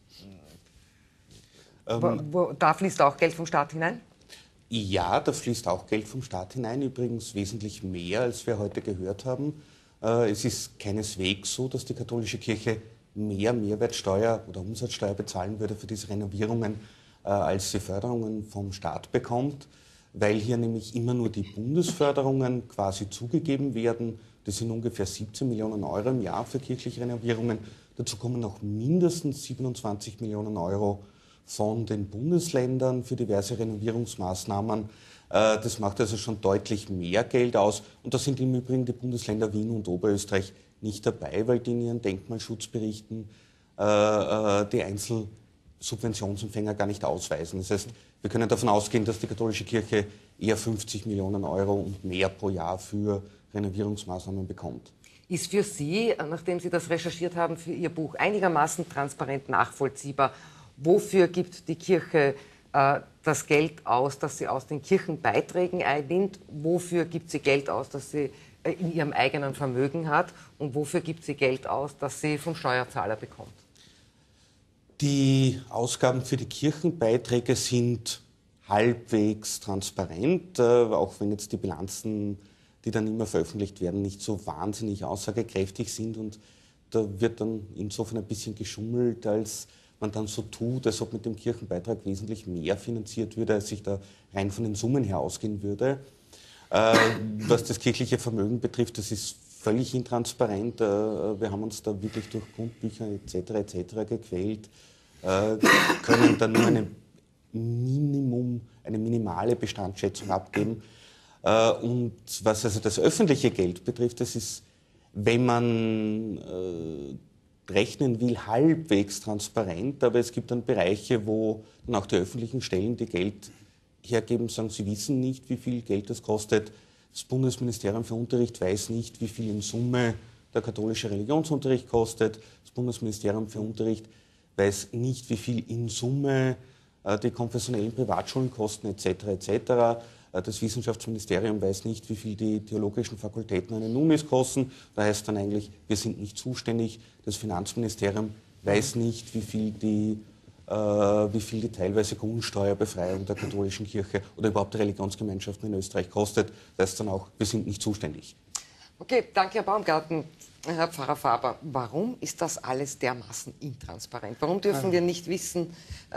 Ähm, wo, wo, da fließt auch Geld vom Staat hinein? Ja, da fließt auch Geld vom Staat hinein, übrigens wesentlich mehr, als wir heute gehört haben. Äh, es ist keineswegs so, dass die katholische Kirche mehr Mehrwertsteuer oder Umsatzsteuer bezahlen würde für diese Renovierungen, äh, als sie Förderungen vom Staat bekommt, weil hier nämlich immer nur die Bundesförderungen quasi zugegeben werden. Das sind ungefähr siebzehn Millionen Euro im Jahr für kirchliche Renovierungen. Dazu kommen noch mindestens siebenundzwanzig Millionen Euro von den Bundesländern für diverse Renovierungsmaßnahmen. Das macht also schon deutlich mehr Geld aus. Und da sind im Übrigen die Bundesländer Wien und Oberösterreich nicht dabei, weil die in ihren Denkmalschutzberichten die Einzelsubventionsempfänger gar nicht ausweisen. Das heißt, wir können davon ausgehen, dass die katholische Kirche eher fünfzig Millionen Euro und mehr pro Jahr für Renovierungsmaßnahmen bekommt. Ist für Sie, nachdem Sie das recherchiert haben für Ihr Buch, einigermaßen transparent nachvollziehbar, wofür gibt die Kirche äh, das Geld aus, das sie aus den Kirchenbeiträgen einnimmt? Wofür gibt sie Geld aus, das sie äh, in ihrem eigenen Vermögen hat? Und wofür gibt sie Geld aus, das sie vom Steuerzahler bekommt? Die Ausgaben für die Kirchenbeiträge sind halbwegs transparent, äh, auch wenn jetzt die Bilanzen, die dann immer veröffentlicht werden, nicht so wahnsinnig aussagekräftig sind. Und da wird dann insofern ein bisschen geschummelt, als man dann so tut, als ob mit dem Kirchenbeitrag wesentlich mehr finanziert würde, als sich da rein von den Summen her ausgehen würde. Äh, was das kirchliche Vermögen betrifft, das ist völlig intransparent. Äh, wir haben uns da wirklich durch Grundbücher et cetera et cetera gequält, äh, können da nur eine Minimum, eine minimale Bestandsschätzung abgeben. Äh, und was also das öffentliche Geld betrifft, das ist, wenn man äh, rechnen will, halbwegs transparent, aber es gibt dann Bereiche, wo dann auch die öffentlichen Stellen, die Geld hergeben, sagen, sie wissen nicht, wie viel Geld das kostet. Das Bundesministerium für Unterricht weiß nicht, wie viel in Summe der katholische Religionsunterricht kostet. Das Bundesministerium für Unterricht weiß nicht, wie viel in Summe äh, die konfessionellen Privatschulen kosten, et cetera et cetera. Äh, das Wissenschaftsministerium weiß nicht, wie viel die theologischen Fakultäten an den Unis kosten. Da heißt dann eigentlich, wir sind nicht zuständig. Das Finanzministerium weiß nicht, wie viel die wie viel die teilweise Grundsteuerbefreiung der katholischen Kirche oder überhaupt der Religionsgemeinschaften in Österreich kostet. Das heißt dann auch, wir sind nicht zuständig. Okay, danke, Herr Baumgarten. Herr Pfarrer Faber, warum ist das alles dermaßen intransparent? Warum dürfen wir nicht wissen,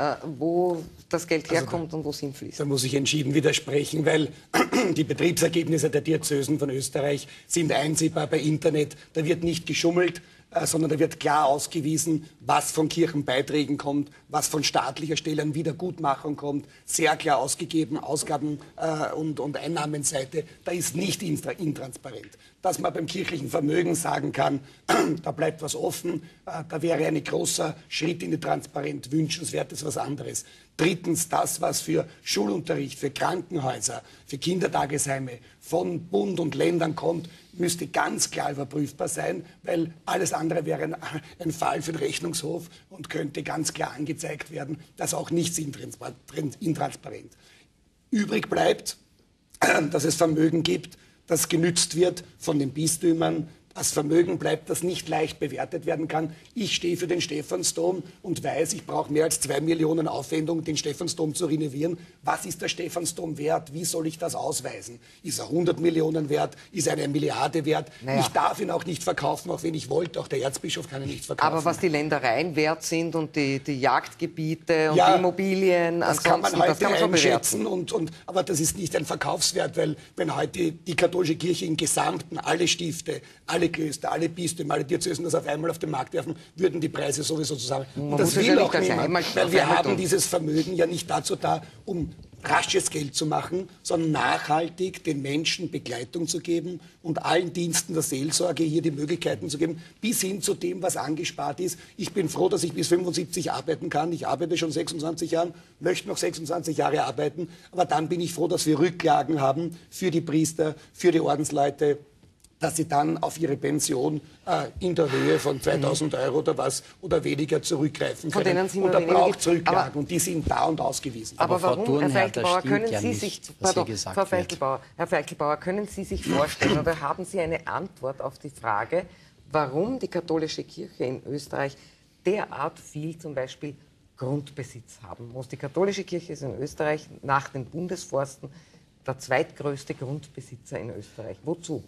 wo das Geld herkommt also da, und wo es hinfließt? Da muss ich entschieden widersprechen, weil die Betriebsergebnisse der Diözesen von Österreich sind einsehbar bei Internet. Da wird nicht geschummelt, sondern da wird klar ausgewiesen, was von Kirchenbeiträgen kommt, was von staatlicher Stelle an Wiedergutmachung kommt, sehr klar ausgegeben, Ausgaben- äh, und, und Einnahmenseite, da ist nicht intransparent. Dass man beim kirchlichen Vermögen sagen kann, da bleibt was offen, äh, da wäre ein großer Schritt in die Transparenz wünschenswert, ist was anderes. Drittens, das, was für Schulunterricht, für Krankenhäuser, für Kindertagesheime von Bund und Ländern kommt, müsste ganz klar überprüfbar sein, weil alles andere wäre ein, ein Fall für den Rechnungshof und könnte ganz klar angezeigt werden, dass auch nichts intransparent. Übrig bleibt, dass es Vermögen gibt, das genützt wird von den Bistümern, das Vermögen bleibt, das nicht leicht bewertet werden kann. Ich stehe für den Stephansdom und weiß, ich brauche mehr als zwei Millionen Aufwendungen, den Stephansdom zu renovieren. Was ist der Stephansdom wert? Wie soll ich das ausweisen? Ist er hundert Millionen wert? Ist er eine Milliarde wert? Naja. Ich darf ihn auch nicht verkaufen, auch wenn ich wollte. Auch der Erzbischof kann ihn nicht verkaufen. Aber was die Ländereien wert sind und die, die Jagdgebiete und ja, die Immobilien, das kann man heute das kann man schon einschätzen. Und, und, aber das ist nicht ein Verkaufswert, weil wenn heute die, die katholische Kirche im Gesamten, alle Stifte, alle Klöster, alle Bistümer, alle Diözesen das auf einmal auf den Markt werfen, würden die Preise sowieso zusammen. Und das will auch niemand, weil wir haben dieses Vermögen ja nicht dazu da, um rasches Geld zu machen, sondern nachhaltig den Menschen Begleitung zu geben und allen Diensten der Seelsorge hier die Möglichkeiten zu geben, bis hin zu dem, was angespart ist. Ich bin froh, dass ich bis fünfundsiebzig arbeiten kann. Ich arbeite schon sechsundzwanzig Jahre, möchte noch sechsundzwanzig Jahre arbeiten. Aber dann bin ich froh, dass wir Rücklagen haben für die Priester, für die Ordensleute, dass sie dann auf ihre Pension äh, in der Höhe von zweitausend Euro oder was oder weniger zurückgreifen können. Von denen sind und da braucht es Rücklagen und die sind da und ausgewiesen. Aber, aber warum, Herr Feichlbauer, können Sie ja sich, pardon, Frau Feichlbauer, Herr Feichlbauer, können Sie sich vorstellen oder haben Sie eine Antwort auf die Frage, warum die katholische Kirche in Österreich derart viel zum Beispiel Grundbesitz haben muss? Die katholische Kirche ist in Österreich nach den Bundesforsten der zweitgrößte Grundbesitzer in Österreich. Wozu?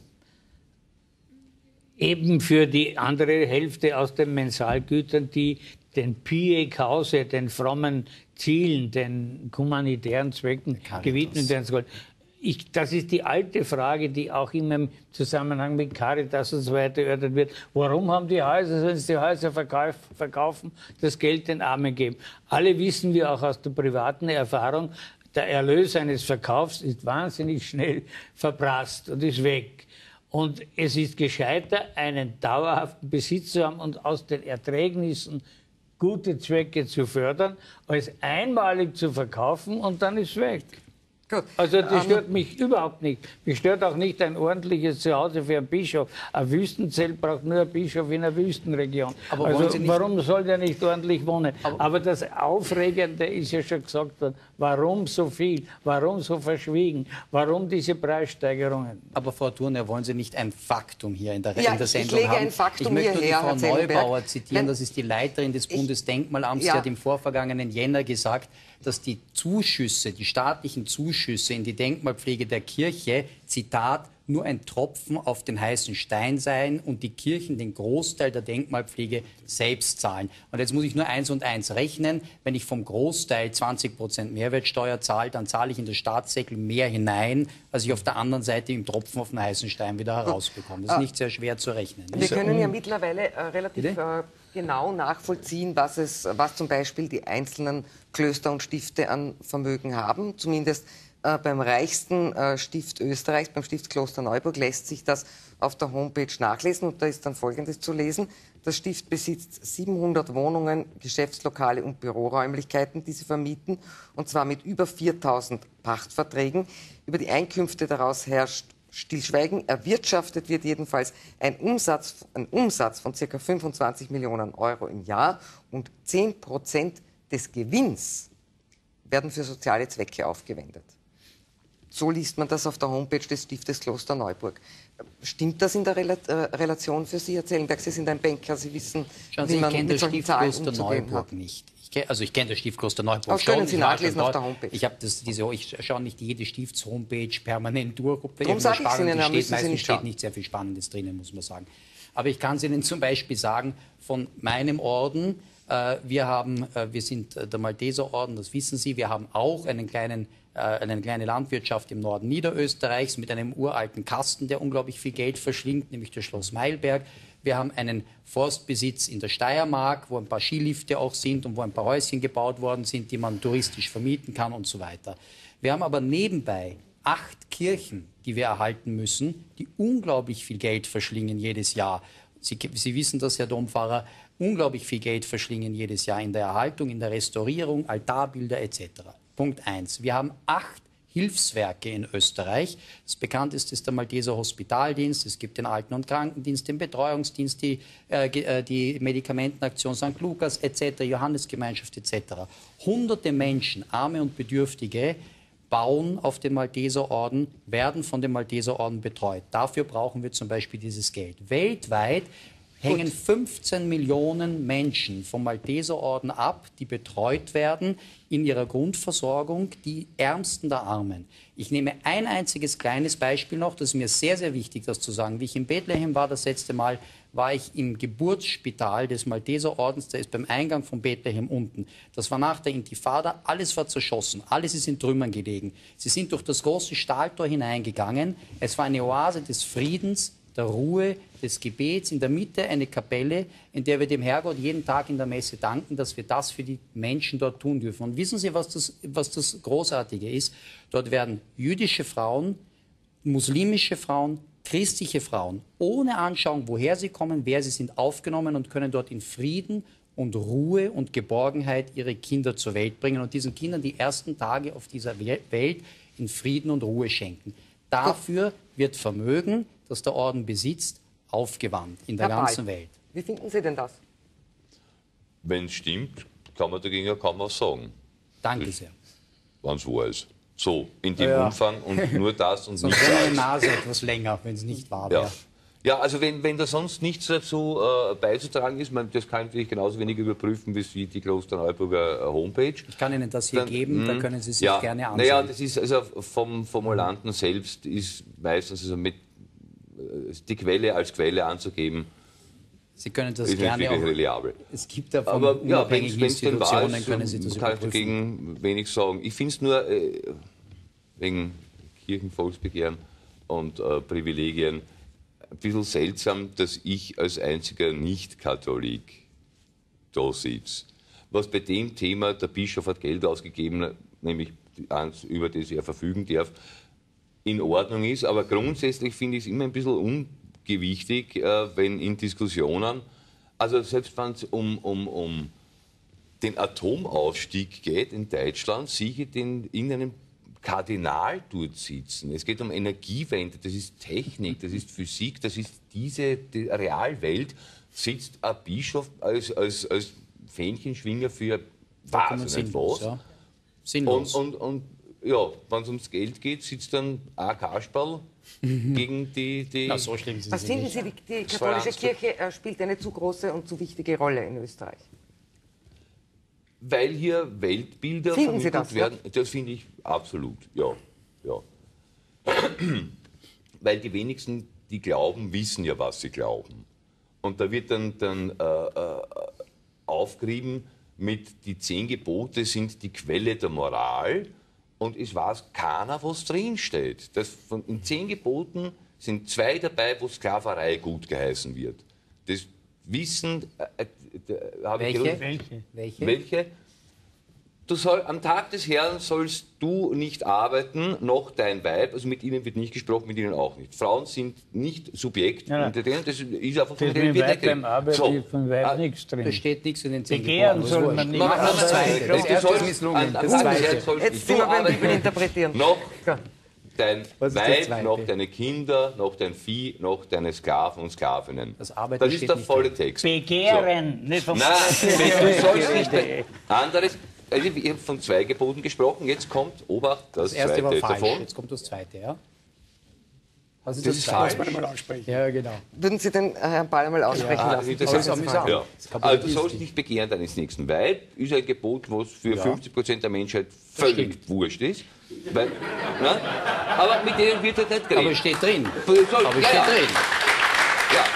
Eben für die andere Hälfte aus den Mensalgütern, die den Pie Cause, den frommen Zielen, den humanitären Zwecken gewidmet werden sollen. Ich, das ist die alte Frage, die auch immer im Zusammenhang mit Caritas und so weiter erörtert wird. Warum haben die Häuser, wenn sie die Häuser verkauf, verkaufen, das Geld den Armen geben? Alle wissen wir auch aus der privaten Erfahrung, der Erlös eines Verkaufs ist wahnsinnig schnell verprasst und ist weg. Und es ist gescheiter, einen dauerhaften Besitz zu haben und aus den Erträgnissen gute Zwecke zu fördern, als einmalig zu verkaufen und dann ist es weg. Gut. Also das stört mich überhaupt nicht. Mich stört auch nicht ein ordentliches Zuhause für einen Bischof. Ein Wüstenzelt braucht nur ein Bischof in einer Wüstenregion. Aber also warum soll der nicht ordentlich wohnen? Aber, Aber das Aufregende ist ja schon gesagt worden. Warum so viel? Warum so verschwiegen? Warum diese Preissteigerungen? Aber Frau Thurner, wollen Sie nicht ein Faktum hier in der, ja, in der Sendung ich lege haben? Ein Faktum ich möchte hierher, nur die Frau Neubauer Herr zitieren. Das ist die Leiterin des Bundesdenkmalamts. Ja. Sie hat im vorvergangenen Jänner gesagt, dass die Zuschüsse, die staatlichen Zuschüsse in die Denkmalpflege der Kirche, Zitat, nur ein Tropfen auf den heißen Stein sein und die Kirchen den Großteil der Denkmalpflege selbst zahlen. Und jetzt muss ich nur eins und eins rechnen. Wenn ich vom Großteil zwanzig Prozent Mehrwertsteuer zahle, dann zahle ich in den Staatssäckel mehr hinein, als ich auf der anderen Seite im Tropfen auf den heißen Stein wieder herausbekomme. Das ist nicht sehr schwer zu rechnen. Wir können ja mittlerweile äh, relativ äh, genau nachvollziehen, was, es, was zum Beispiel die einzelnen Klöster und Stifte an Vermögen haben. Zumindest äh, beim reichsten äh, Stift Österreichs, beim Stiftskloster Neuburg, lässt sich das auf der Homepage nachlesen. Und da ist dann Folgendes zu lesen. Das Stift besitzt siebenhundert Wohnungen, Geschäftslokale und Büroräumlichkeiten, die sie vermieten, und zwar mit über viertausend Pachtverträgen. Über die Einkünfte daraus herrscht Stillschweigen. Erwirtschaftet wird jedenfalls ein Umsatz, ein Umsatz von ca. fünfundzwanzig Millionen Euro im Jahr, und zehn Prozent des Gewinns werden für soziale Zwecke aufgewendet. So liest man das auf der Homepage des Stiftes Kloster Neuburg. Stimmt das in der Rel äh, Relation für Sie, Herr Zellenberg? Sie sind ein Banker, Sie wissen, Schauen wie Sie, man ich kenne mit das solchen Zahlen Stiftskloster umzugehen Neuburg hat. nicht. Ich kenn, also ich kenne das Stiftskloster Neuburg Aber schon. können Sie Ich war nachlesen schon auf dort. der Homepage. Ich, hab das, diese, ich schaue nicht jede Stifts-Homepage permanent durch. Ob da Darum irgendwas sage ich es Ihnen, Spannendes Herr, steht. müssen Sie Meistens nicht steht schauen. nicht sehr viel Spannendes drinnen, muss man sagen. Aber ich kann es Ihnen zum Beispiel sagen, von meinem Orden, äh, wir, haben, äh, wir sind der Malteserorden, das wissen Sie, wir haben auch einen kleinen eine kleine Landwirtschaft im Norden Niederösterreichs mit einem uralten Kasten, der unglaublich viel Geld verschlingt, nämlich das Schloss Meilberg. Wir haben einen Forstbesitz in der Steiermark, wo ein paar Skilifte auch sind und wo ein paar Häuschen gebaut worden sind, die man touristisch vermieten kann und so weiter. Wir haben aber nebenbei acht Kirchen, die wir erhalten müssen, die unglaublich viel Geld verschlingen jedes Jahr. Sie, Sie wissen das, Herr Dompfarrer, unglaublich viel Geld verschlingen jedes Jahr in der Erhaltung, in der Restaurierung, Altarbilder et cetera. Punkt eins. Wir haben acht Hilfswerke in Österreich. Das bekannteste ist der Malteser Hospitaldienst. Es gibt den Alten- und Krankendienst, den Betreuungsdienst, die, äh, die Medikamentenaktion Sankt Lukas et cetera, Johannesgemeinschaft et cetera. Hunderte Menschen, Arme und Bedürftige, bauen auf den Malteserorden, werden von dem Malteserorden betreut. Dafür brauchen wir zum Beispiel dieses Geld. Weltweit hängen fünfzehn Millionen Menschen vom Malteserorden ab, die betreut werden in ihrer Grundversorgung, die Ärmsten der Armen. Ich nehme ein einziges kleines Beispiel noch, das ist mir sehr, sehr wichtig, das zu sagen. Wie ich in Bethlehem war das letzte Mal, war ich im Geburtsspital des Malteserordens, der ist beim Eingang von Bethlehem unten. Das war nach der Intifada, alles war zerschossen, alles ist in Trümmern gelegen. Sie sind durch das große Stahltor hineingegangen, es war eine Oase des Friedens, der Ruhe, des Gebets, in der Mitte eine Kapelle, in der wir dem Herrgott jeden Tag in der Messe danken, dass wir das für die Menschen dort tun dürfen. Und wissen Sie, was das, was das Großartige ist? Dort werden jüdische Frauen, muslimische Frauen, christliche Frauen, ohne Anschauung, woher sie kommen, wer sie sind, aufgenommen und können dort in Frieden und Ruhe und Geborgenheit ihre Kinder zur Welt bringen und diesen Kindern die ersten Tage auf dieser Welt in Frieden und Ruhe schenken. Dafür wird Vermögen, das der Orden besitzt, aufgewandt in der Herr ganzen Ball, Welt. Wie finden Sie denn das? Wenn es stimmt, kann man dagegen ja kaum was sagen, Danke sehr. wenn es wahr ist. So, in dem Ja. Umfang und nur das und Sonst nichts wäre meine anderes. Nase etwas länger, wenn es nicht wahr wäre. Ja. Ja, also wenn, wenn da sonst nichts dazu äh, beizutragen ist, man, das kann ich genauso wenig überprüfen wie Sie die Kloster Neuburger äh, Homepage. Ich kann Ihnen das hier Dann, geben, da mh, können Sie sich ja, gerne anschauen. Naja, das ist also vom Formulanten selbst ist meistens also mit äh, die Quelle als Quelle anzugeben, Sie können das ist nicht gerne wirklich auch. reliabel. Es gibt ja von Aber ja, wenn unabhängigen es denn wahr Institutionen, ist, können Sie das kann ich überprüfen. dagegen wenig sagen. Ich finde es nur äh, wegen Kirchenvolksbegehren und äh, Privilegien ein bisschen seltsam, dass ich als einziger Nicht-Katholik da sitze. Was bei dem Thema, der Bischof hat Geld ausgegeben, nämlich eins, über das er verfügen darf, in Ordnung ist. Aber grundsätzlich finde ich es immer ein bisschen ungewichtig, äh, wenn in Diskussionen, also selbst wenn es um, um, um den Atomausstieg geht in Deutschland, sehe ich den in einem Kardinal dort sitzen. Es geht um Energiewende, das ist Technik, das ist Physik, das ist diese die Realwelt. Sitzt ein Bischof als, als, als Fähnchenschwinger für Vollkommen weiß ich nicht sinnlos, was. ja. Sinnlos. Und, und, und ja, wenn es ums Geld geht, sitzt dann ein Kasperl gegen die... die Na, so schlimm sind Was Sie finden nicht. Sie, die, die katholische Verlangt- Kirche äh, spielt eine zu große und zu wichtige Rolle in Österreich? Weil hier Weltbilder Finden Sie vermittelt das, ja? werden. Das finde ich absolut, ja. ja. weil die wenigsten, die glauben, wissen ja, was sie glauben. Und da wird dann, dann äh, äh, aufgerieben mit, die zehn Gebote sind die Quelle der Moral. Und es weiß keiner, was drinsteht. Das von den zehn Geboten sind zwei dabei, wo Sklaverei gut geheißen wird. Das Wissen, äh, äh, habe ich Welche? Welche? Welche? Welche? Du soll, am Tag des Herrn sollst du nicht arbeiten, noch dein Weib, also mit ihnen wird nicht gesprochen, mit ihnen auch nicht. Frauen sind nicht Subjekt, Ja, unter denen, das ist einfach Das von mit denen dem Weib wird beim Arbeiten so. ist von Weib Ah, nichts drin. Da steht nichts in den zehn Begehren Geboten. soll Das man ist nicht. wurscht. Machen wir Das zweite. Das Du erste ist sollst misslungen. an- an Das Tag des zweite. Herrn sollst Jetzt nicht sind wir du beim arbeiten, Bibelinterpretieren. noch Ja. dein Was ist der Weib, zweite? noch deine Kinder, noch dein Vieh, noch deine Sklaven und Sklavinnen. Das Arbeiten das ist steht der nicht volle drin. Text. Begehren, nicht vom Nein, du sollst nicht. be- Anderes, also ich habe von zwei Geboten gesprochen, jetzt kommt, Obacht, das, Das erste war zweite falsch, davon. jetzt kommt das zweite, ja? Was ist Das das, ist zweite? falsch. Mal mal aussprechen. Ja, genau. Würden Sie den äh, Herrn Ball mal aussprechen Ah, lassen? das Das ist ist amüsant. ja. Das kann Also du man sollst nicht begehren deines nächsten Weib, ist ein Gebot, was für fünfzig Prozent der Menschheit völlig stimmt. wurscht ist. Weil, na? Aber mit denen wird er nicht geredet. Aber es steht drin. Soll, Aber es ja, steht ja. drin. Ja.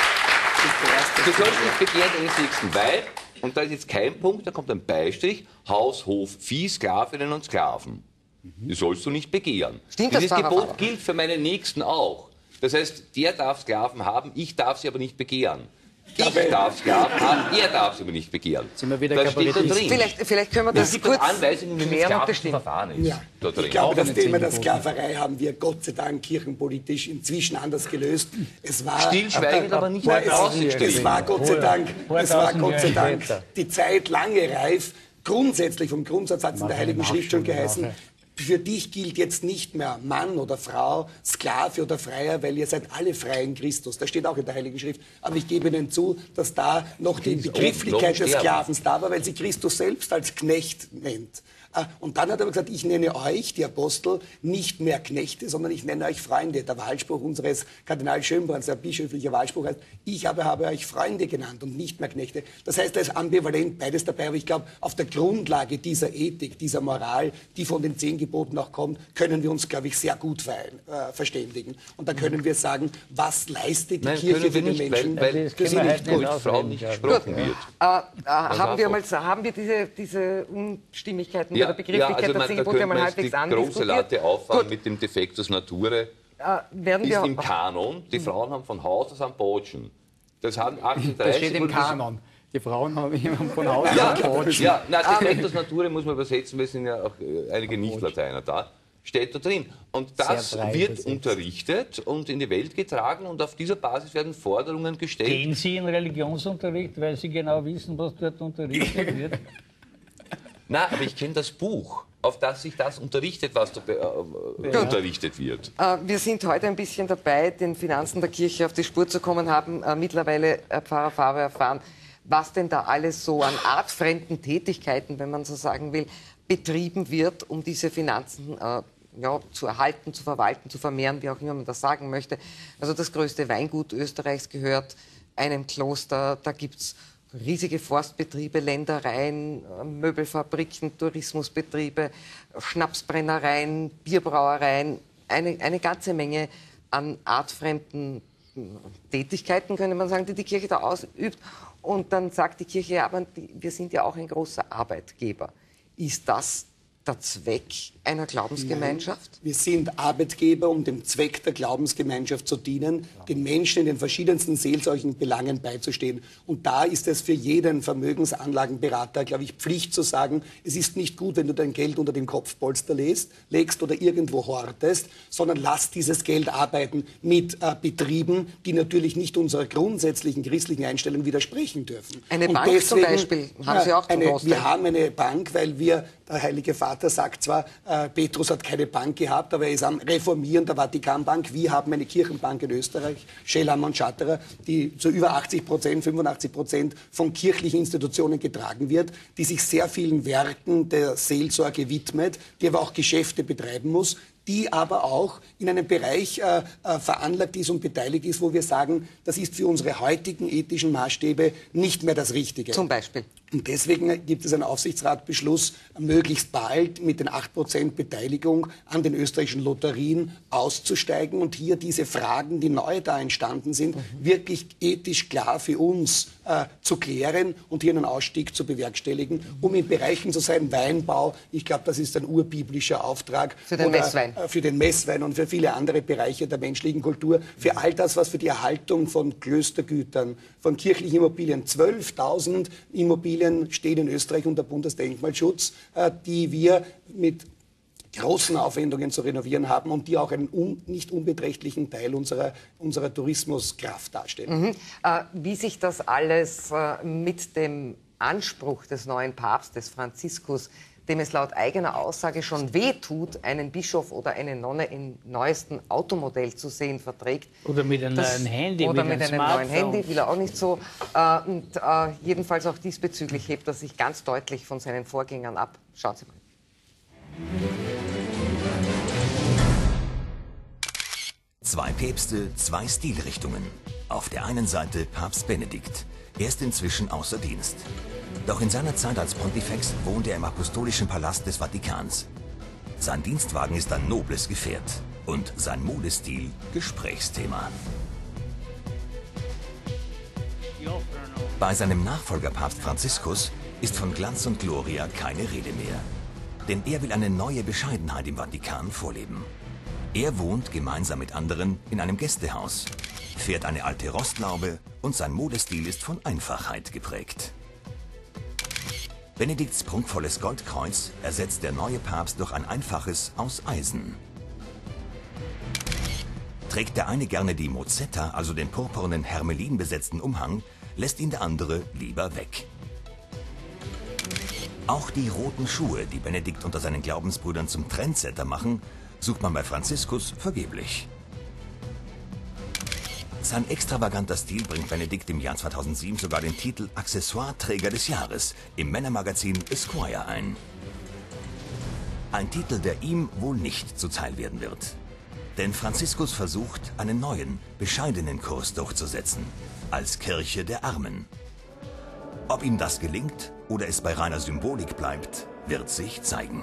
Du sollst nicht begehren deines nächsten Weib, und da ist jetzt kein Punkt, da kommt ein Beistrich, Haus, Hof, Vieh, Sklavinnen und Sklaven. Die sollst du nicht begehren. Stimmt das, Dieses Pfarrer Gebot Faber? gilt für meine Nächsten auch. Das heißt, der darf Sklaven haben, ich darf sie aber nicht begehren. Ich darf Sklaven haben, er darf sie aber nicht begehren. Sind wir wieder das steht da Kabarettisten. drin. Vielleicht, vielleicht können wir Es das gibt kurz auch Anweisungen, wie mit klären und Sklaven zu bestimmen. verfahren ist. Ja. Da drin. Ich glaube, Auch das in den Thema der zehn Sklaverei haben wir Gott sei Dank kirchenpolitisch inzwischen anders gelöst. Es war, Stillschweigend, aber nicht Nein, es, ausgestellt. es war Gott sei Dank, es war Hunderttausend Gott sei Jahre Dank später. die Zeit lange reif, grundsätzlich vom Grundsatz hat es in der Heiligen Schrift schon geheißen, für dich gilt jetzt nicht mehr Mann oder Frau, Sklave oder Freier, weil ihr seid alle frei in Christus. Das steht auch in der Heiligen Schrift. Aber ich gebe Ihnen zu, dass da noch die Begrifflichkeit des sterben. Sklavens da war, weil sie Christus selbst als Knecht nennt. Und dann hat er aber gesagt, ich nenne euch, die Apostel, nicht mehr Knechte, sondern ich nenne euch Freunde. Der Wahlspruch unseres Kardinal Schönbrandts, der bischöfliche Wahlspruch heißt, ich habe, habe euch Freunde genannt und nicht mehr Knechte. Das heißt, da ist ambivalent beides dabei. Aber ich glaube, auf der Grundlage dieser Ethik, dieser Moral, die von den zehn Geboten auch kommt, können wir uns, glaube ich, sehr gut verein, äh, verständigen. Und da können wir sagen, was leistet die Nein, Kirche können für wir den nicht, Menschen? weil, weil Das das können wir nicht heute nicht mit Frauen ausreden, nicht glaub ich. gesprochen wird. Äh, äh, haben, wir mal, einfach. haben wir diese, diese Unstimmigkeiten Ja, bei der Begrifflichkeit ja, also der man, zehn da Gebote könnte mal man jetzt halbwegs die große andiskutiert? Latte auffahren Gut, mit dem Defektus Nature. äh, werden Ist wir im Kanon, die Frauen haben von Haus aus am Botschen. Das haben achtzehnhundertdreißig Das steht im wurde das- Kanon. Die Frauen haben jemanden von Haus Ja, aus ja, na, Defektus Nature muss man übersetzen, weil es sind ja auch äh, einige Nicht-Lateiner da. Steht da drin. Und das Sehr breit wird übersetzt. unterrichtet und in die Welt getragen und auf dieser Basis werden Forderungen gestellt. Gehen Sie in Religionsunterricht, weil Sie genau wissen, was dort unterrichtet wird? Na, aber ich kenne das Buch, auf das sich das unterrichtet, was da äh, äh, unterrichtet wird. Äh, wir sind heute ein bisschen dabei, den Finanzen der Kirche auf die Spur zu kommen, haben äh, mittlerweile, Herr Pfarrer Faber, erfahren, was denn da alles so an artfremden Tätigkeiten, wenn man so sagen will, betrieben wird, um diese Finanzen äh, ja, zu erhalten, zu verwalten, zu vermehren, wie auch immer man das sagen möchte. Also das größte Weingut Österreichs gehört einem Kloster, da gibt es riesige Forstbetriebe, Ländereien, äh, Möbelfabriken, Tourismusbetriebe, Schnapsbrennereien, Bierbrauereien, eine, eine ganze Menge an artfremden äh, Tätigkeiten, könnte man sagen, die die Kirche da ausübt. Und dann sagt die Kirche, ja, aber die, wir sind ja auch ein großer Arbeitgeber. Ist das der Zweck einer Glaubensgemeinschaft? Wir sind Arbeitgeber, um dem Zweck der Glaubensgemeinschaft zu dienen, den Menschen in den verschiedensten seelsorglichen Belangen beizustehen. Und da ist es für jeden Vermögensanlagenberater, glaube ich, Pflicht zu sagen, es ist nicht gut, wenn du dein Geld unter dem Kopfpolster legst, legst oder irgendwo hortest, sondern lass dieses Geld arbeiten mit äh, Betrieben, die natürlich nicht unserer grundsätzlichen christlichen Einstellung widersprechen dürfen. Eine Und Bank zum Beispiel haben Sie auch zum eine, Großteil. Wir haben eine Bank, weil wir, der Heilige Vater sagt zwar, äh, Petrus hat keine Bank gehabt, aber er ist am Reformieren der Vatikanbank. Wir haben eine Kirchenbank in Österreich, Schellam und Schatterer, die zu über achtzig Prozent, fünfundachtzig Prozent von kirchlichen Institutionen getragen wird, die sich sehr vielen Werken der Seelsorge widmet, die aber auch Geschäfte betreiben muss, die aber auch in einem Bereich äh, äh, veranlagt ist und beteiligt ist, wo wir sagen, das ist für unsere heutigen ethischen Maßstäbe nicht mehr das Richtige. Zum Beispiel? Und deswegen gibt es einen Aufsichtsratbeschluss, möglichst bald mit den acht Prozent Beteiligung an den österreichischen Lotterien auszusteigen und hier diese Fragen, die neu da entstanden sind, mhm. wirklich ethisch klar für uns äh, zu klären und hier einen Ausstieg zu bewerkstelligen, um in Bereichen zu sein, Weinbau, ich glaube, das ist ein urbiblischer Auftrag. Für den oder, Messwein. Äh, für den Messwein und für viele andere Bereiche der menschlichen Kultur, für all das, was für die Erhaltung von Klöstergütern, von kirchlichen Immobilien, zwölftausend Immobilien stehen in Österreich unter Bundesdenkmalschutz, die wir mit großen Aufwendungen zu renovieren haben und die auch einen un nicht unbeträchtlichen Teil unserer, unserer Tourismuskraft darstellen. Mhm. Äh, wie sich das alles äh, mit dem Anspruch des neuen Papstes Franziskus, dem es laut eigener Aussage schon wehtut, einen Bischof oder eine Nonne im neuesten Automodell zu sehen, verträgt. Oder mit einem das, neuen Handy. Oder mit, mit einem Smartphone. neuen Handy, will er auch nicht so. Äh, und äh, jedenfalls auch diesbezüglich hebt er sich ganz deutlich von seinen Vorgängern ab. Schauen Sie mal. Zwei Päpste, zwei Stilrichtungen. Auf der einen Seite Papst Benedikt. Er ist inzwischen außer Dienst. Doch in seiner Zeit als Pontifex wohnt er im apostolischen Palast des Vatikans. Sein Dienstwagen ist ein nobles Gefährt und sein Modestil Gesprächsthema. Bei seinem Nachfolger Papst Franziskus ist von Glanz und Gloria keine Rede mehr. Denn er will eine neue Bescheidenheit im Vatikan vorleben. Er wohnt gemeinsam mit anderen in einem Gästehaus, fährt eine alte Rostlaube und sein Modestil ist von Einfachheit geprägt. Benedikts prunkvolles Goldkreuz ersetzt der neue Papst durch ein einfaches aus Eisen. Trägt der eine gerne die Mozzetta, also den purpurnen Hermelin besetzten Umhang, lässt ihn der andere lieber weg. Auch die roten Schuhe, die Benedikt unter seinen Glaubensbrüdern zum Trendsetter machen, sucht man bei Franziskus vergeblich. Sein extravaganter Stil bringt Benedikt im Jahr zweitausendsieben sogar den Titel Accessoire-Träger des Jahres im Männermagazin Esquire ein. Ein Titel, der ihm wohl nicht zuteil werden wird. Denn Franziskus versucht, einen neuen, bescheidenen Kurs durchzusetzen, als Kirche der Armen. Ob ihm das gelingt oder es bei reiner Symbolik bleibt, wird sich zeigen.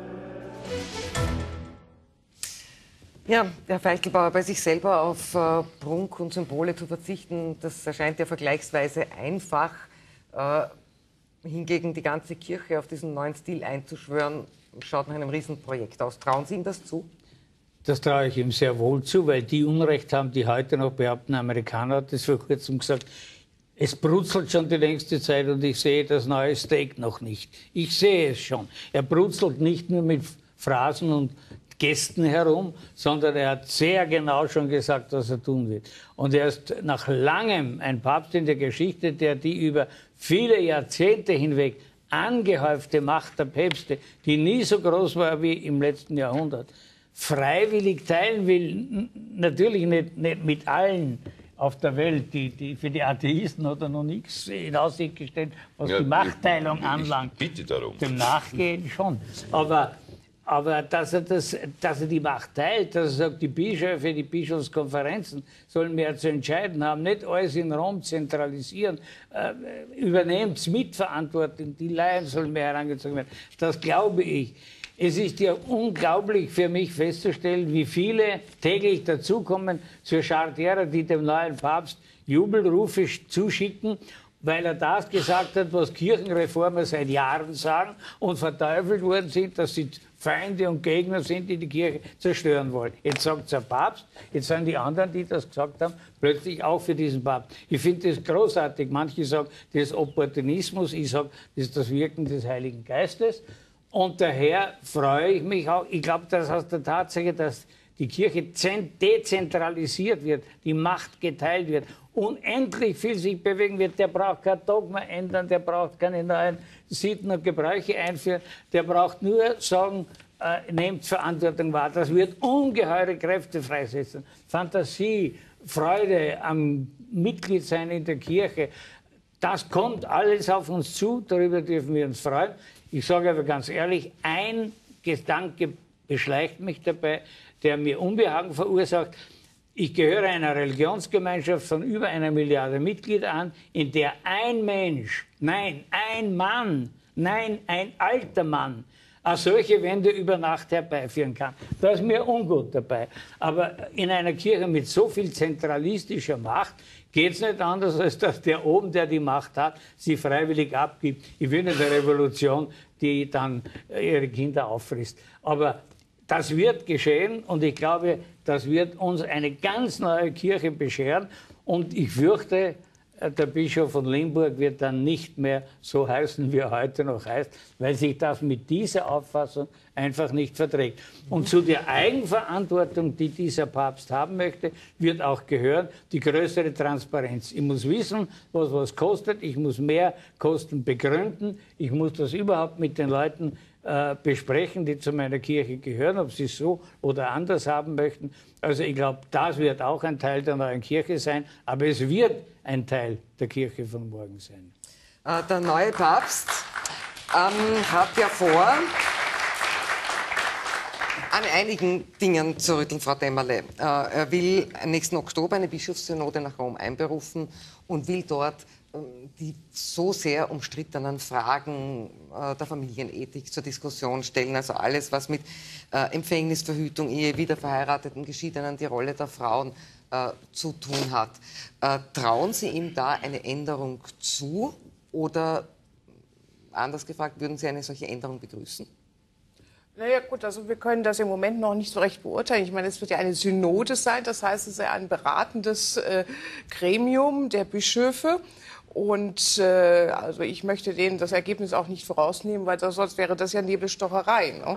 Ja, Herr Feichlbauer, bei sich selber auf äh, Prunk und Symbole zu verzichten, das erscheint ja vergleichsweise einfach. Äh, hingegen die ganze Kirche auf diesen neuen Stil einzuschwören, schaut nach einem Riesenprojekt aus. Trauen Sie ihm das zu? Das traue ich ihm sehr wohl zu, weil die Unrecht haben, die heute noch behaupten, ein Amerikaner hat das vor kurzem gesagt, es brutzelt schon die längste Zeit und ich sehe das neue Steak noch nicht. Ich sehe es schon. Er brutzelt nicht nur mit Phrasen und Gästen herum, sondern er hat sehr genau schon gesagt, was er tun wird. Und er ist nach langem ein Papst in der Geschichte, der die über viele Jahrzehnte hinweg angehäufte Macht der Päpste, die nie so groß war wie im letzten Jahrhundert, freiwillig teilen will. Natürlich nicht, nicht mit allen auf der Welt, die, die für die Atheisten hat er noch nichts in Aussicht gestellt, was ja, die Machtteilung ich, anlangt. Ich bitte darum. Dem Nachgehen schon. Aber Aber dass er, das, dass er die Macht teilt, dass er sagt, die Bischöfe, die Bischofskonferenzen sollen mehr zu entscheiden haben, nicht alles in Rom zentralisieren, äh, übernehmt Mitverantwortung, die Laien sollen mehr herangezogen werden. Das glaube ich. Es ist ja unglaublich für mich festzustellen, wie viele täglich dazukommen zur Schar derer, die dem neuen Papst Jubelrufe zuschicken, weil er das gesagt hat, was Kirchenreformer seit Jahren sagen und verteufelt worden sind, dass sie Feinde und Gegner sind, die die Kirche zerstören wollen. Jetzt sagt es der Papst, jetzt sind die anderen, die das gesagt haben, plötzlich auch für diesen Papst. Ich finde das großartig. Manche sagen, das ist Opportunismus. Ich sage, das ist das Wirken des Heiligen Geistes. Und daher freue ich mich auch. Ich glaube, dass aus der Tatsache, dass die Kirche dezentralisiert wird, die Macht geteilt wird, unendlich viel sich bewegen wird. Der braucht kein Dogma ändern, der braucht keine neuen Sitten und Gebräuche einführen, der braucht nur sagen, äh, nehmt Verantwortung wahr. Das wird ungeheure Kräfte freisetzen. Fantasie, Freude am Mitgliedsein in der Kirche, das kommt alles auf uns zu, darüber dürfen wir uns freuen. Ich sage aber ganz ehrlich, ein Gedanke beschleicht mich dabei, der mir Unbehagen verursacht. Ich gehöre einer Religionsgemeinschaft von über einer Milliarde Mitglieder an, in der ein Mensch, nein, ein Mann, nein, ein alter Mann, eine solche Wende über Nacht herbeiführen kann. Da ist mir ungut dabei. Aber in einer Kirche mit so viel zentralistischer Macht geht es nicht anders, als dass der oben, der die Macht hat, sie freiwillig abgibt. Ich will nicht eine Revolution, die dann ihre Kinder auffrisst. Aber das wird geschehen und ich glaube, das wird uns eine ganz neue Kirche bescheren. Und ich fürchte, der Bischof von Limburg wird dann nicht mehr so heißen, wie er heute noch heißt, weil sich das mit dieser Auffassung einfach nicht verträgt. Und zu der Eigenverantwortung, die dieser Papst haben möchte, wird auch gehören die größere Transparenz. Ich muss wissen, was was kostet. Ich muss mehr Kosten begründen. Ich muss das überhaupt mit den Leuten äh, besprechen, die zu meiner Kirche gehören, ob sie es so oder anders haben möchten. Also ich glaube, das wird auch ein Teil der neuen Kirche sein, aber es wird ein Teil der Kirche von morgen sein. Äh, der neue Papst ähm, hat ja vor, an einigen Dingen zu rütteln, Frau Demmerle. Äh, er will nächsten Oktober eine Bischofssynode nach Rom einberufen und will dort die so sehr umstrittenen Fragen äh, der Familienethik zur Diskussion stellen. Also alles, was mit äh, Empfängnisverhütung, Ehe, wiederverheirateten, Geschiedenen, die Rolle der Frauen äh, zu tun hat. Äh, trauen Sie ihm da eine Änderung zu? Oder, anders gefragt, würden Sie eine solche Änderung begrüßen? Naja gut, also wir können das im Moment noch nicht so recht beurteilen. Ich meine, es wird ja eine Synode sein, das heißt, es ist ja ein beratendes äh, Gremium der Bischöfe. Und äh, also ich möchte denen das Ergebnis auch nicht vorausnehmen, weil das, sonst wäre das ja Nebelstocherei. Ne?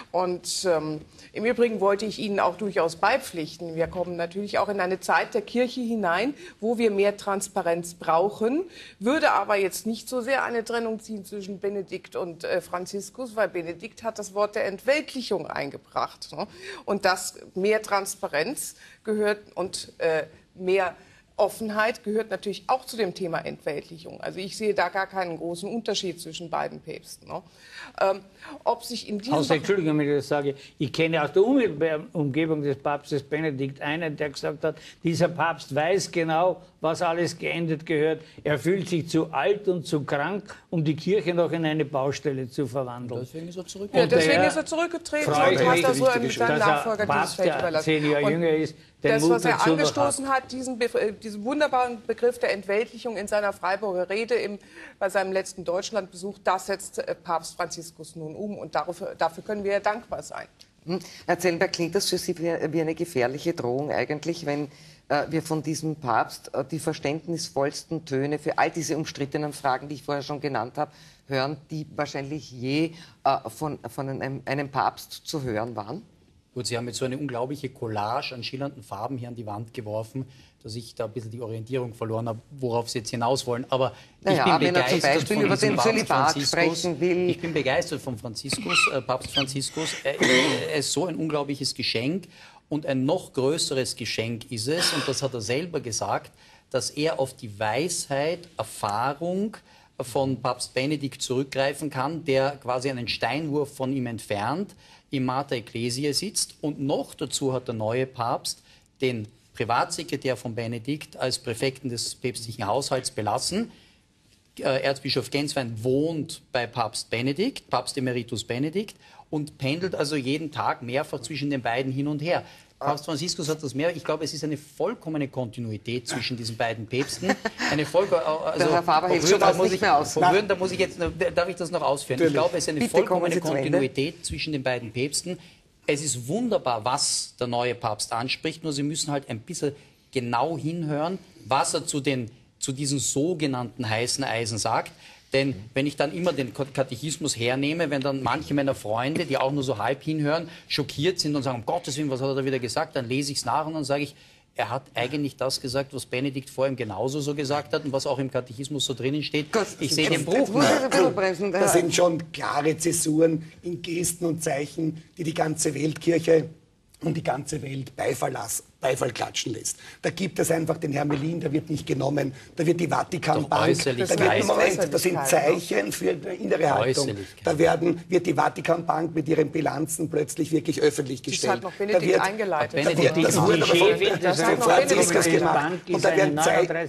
Und ähm, im Übrigen wollte ich Ihnen auch durchaus beipflichten. Wir kommen natürlich auch in eine Zeit der Kirche hinein, wo wir mehr Transparenz brauchen, würde aber jetzt nicht so sehr eine Trennung ziehen zwischen Benedikt und äh, Franziskus, weil Benedikt hat das Wort der Entweltlichung eingebracht. Ne? Und das mehr Transparenz gehört und äh, mehr Offenheit gehört natürlich auch zu dem Thema Entweltlichung. Also ich sehe da gar keinen großen Unterschied zwischen beiden Päpsten. Ne? Ähm, ob sich in diesem also, Entschuldigung, wenn ich das sage. Ich kenne aus der unmittelbaren Umgebung des Papstes Benedikt einen, der gesagt hat, dieser Papst weiß genau, was alles geändert gehört. Er fühlt sich zu alt und zu krank, um die Kirche noch in eine Baustelle zu verwandeln. Deswegen ist er zurückgetreten. Ja, deswegen ist er zurückgetreten und hat das so mit seinem Nachfolger dieses Feld überlassen. Zehn Jahre jünger ist, das, was er angestoßen hat, diesen, diesen wunderbaren Begriff der Entweltlichung in seiner Freiburger Rede im, bei seinem letzten Deutschlandbesuch, das setzt äh, Papst Franziskus nun um. Und dafür, dafür können wir ja dankbar sein. Hm. Herr Zellenberg, klingt das für Sie wie, wie eine gefährliche Drohung eigentlich, wenn äh, wir von diesem Papst äh, die verständnisvollsten Töne für all diese umstrittenen Fragen, die ich vorher schon genannt habe, hören, die wahrscheinlich je äh, von, von einem, einem Papst zu hören waren? Gut, Sie haben jetzt so eine unglaubliche Collage an schillernden Farben hier an die Wand geworfen, dass ich da ein bisschen die Orientierung verloren habe, worauf Sie jetzt hinaus wollen. Aber naja, ich bin wenn er zum Beispiel von über den Zölibat sprechen will. Ich bin begeistert von Franziskus, äh, Papst Franziskus. Er, er ist so ein unglaubliches Geschenk. Und ein noch größeres Geschenk ist es, und das hat er selber gesagt, dass er auf die Weisheit, Erfahrung von Papst Benedikt zurückgreifen kann, der quasi einen Steinwurf von ihm entfernt im Mater Ecclesiae sitzt. Und noch dazu hat der neue Papst den Privatsekretär von Benedikt als Präfekten des päpstlichen Haushalts belassen. Erzbischof Genswein wohnt bei Papst Benedikt, Papst Emeritus Benedikt, und pendelt also jeden Tag mehrfach zwischen den beiden hin und her. Papst Franziskus hat das mehr. Ich glaube, es ist eine vollkommene Kontinuität zwischen diesen beiden Päpsten. Eine Vollko also, der Herr Faber hält schon was nicht mehr aus. Würden, da muss ich jetzt, darf ich das noch ausführen? Natürlich. Ich glaube, es ist eine Bitte vollkommene Kontinuität zwischen den beiden Päpsten. Es ist wunderbar, was der neue Papst anspricht, nur Sie müssen halt ein bisschen genau hinhören, was er zu, den, zu diesen sogenannten heißen Eisen sagt. Denn wenn ich dann immer den Katechismus hernehme, wenn dann manche meiner Freunde, die auch nur so halb hinhören, schockiert sind und sagen, um Gottes Willen, was hat er da wieder gesagt, dann lese ich es nach und dann sage ich, er hat eigentlich das gesagt, was Benedikt vor ihm genauso so gesagt hat und was auch im Katechismus so drinnen steht. Ich sehe den Bruch. Das sind schon klare Zäsuren in Gesten und Zeichen, die die ganze Weltkirche und die ganze Welt Beifall, las, Beifall klatschen lässt. Da gibt es einfach den Hermelin, der wird nicht genommen, da wird die Vatikanbank, da wird, Moment, das sind Zeichen für eine innere Haltung. Da werden, wird die Vatikanbank mit ihren Bilanzen plötzlich wirklich öffentlich gestellt. Das hat noch Benedikt da wird, eingeleitet. Da wird, das wurde aber von Franziskus gemacht. Und da werden,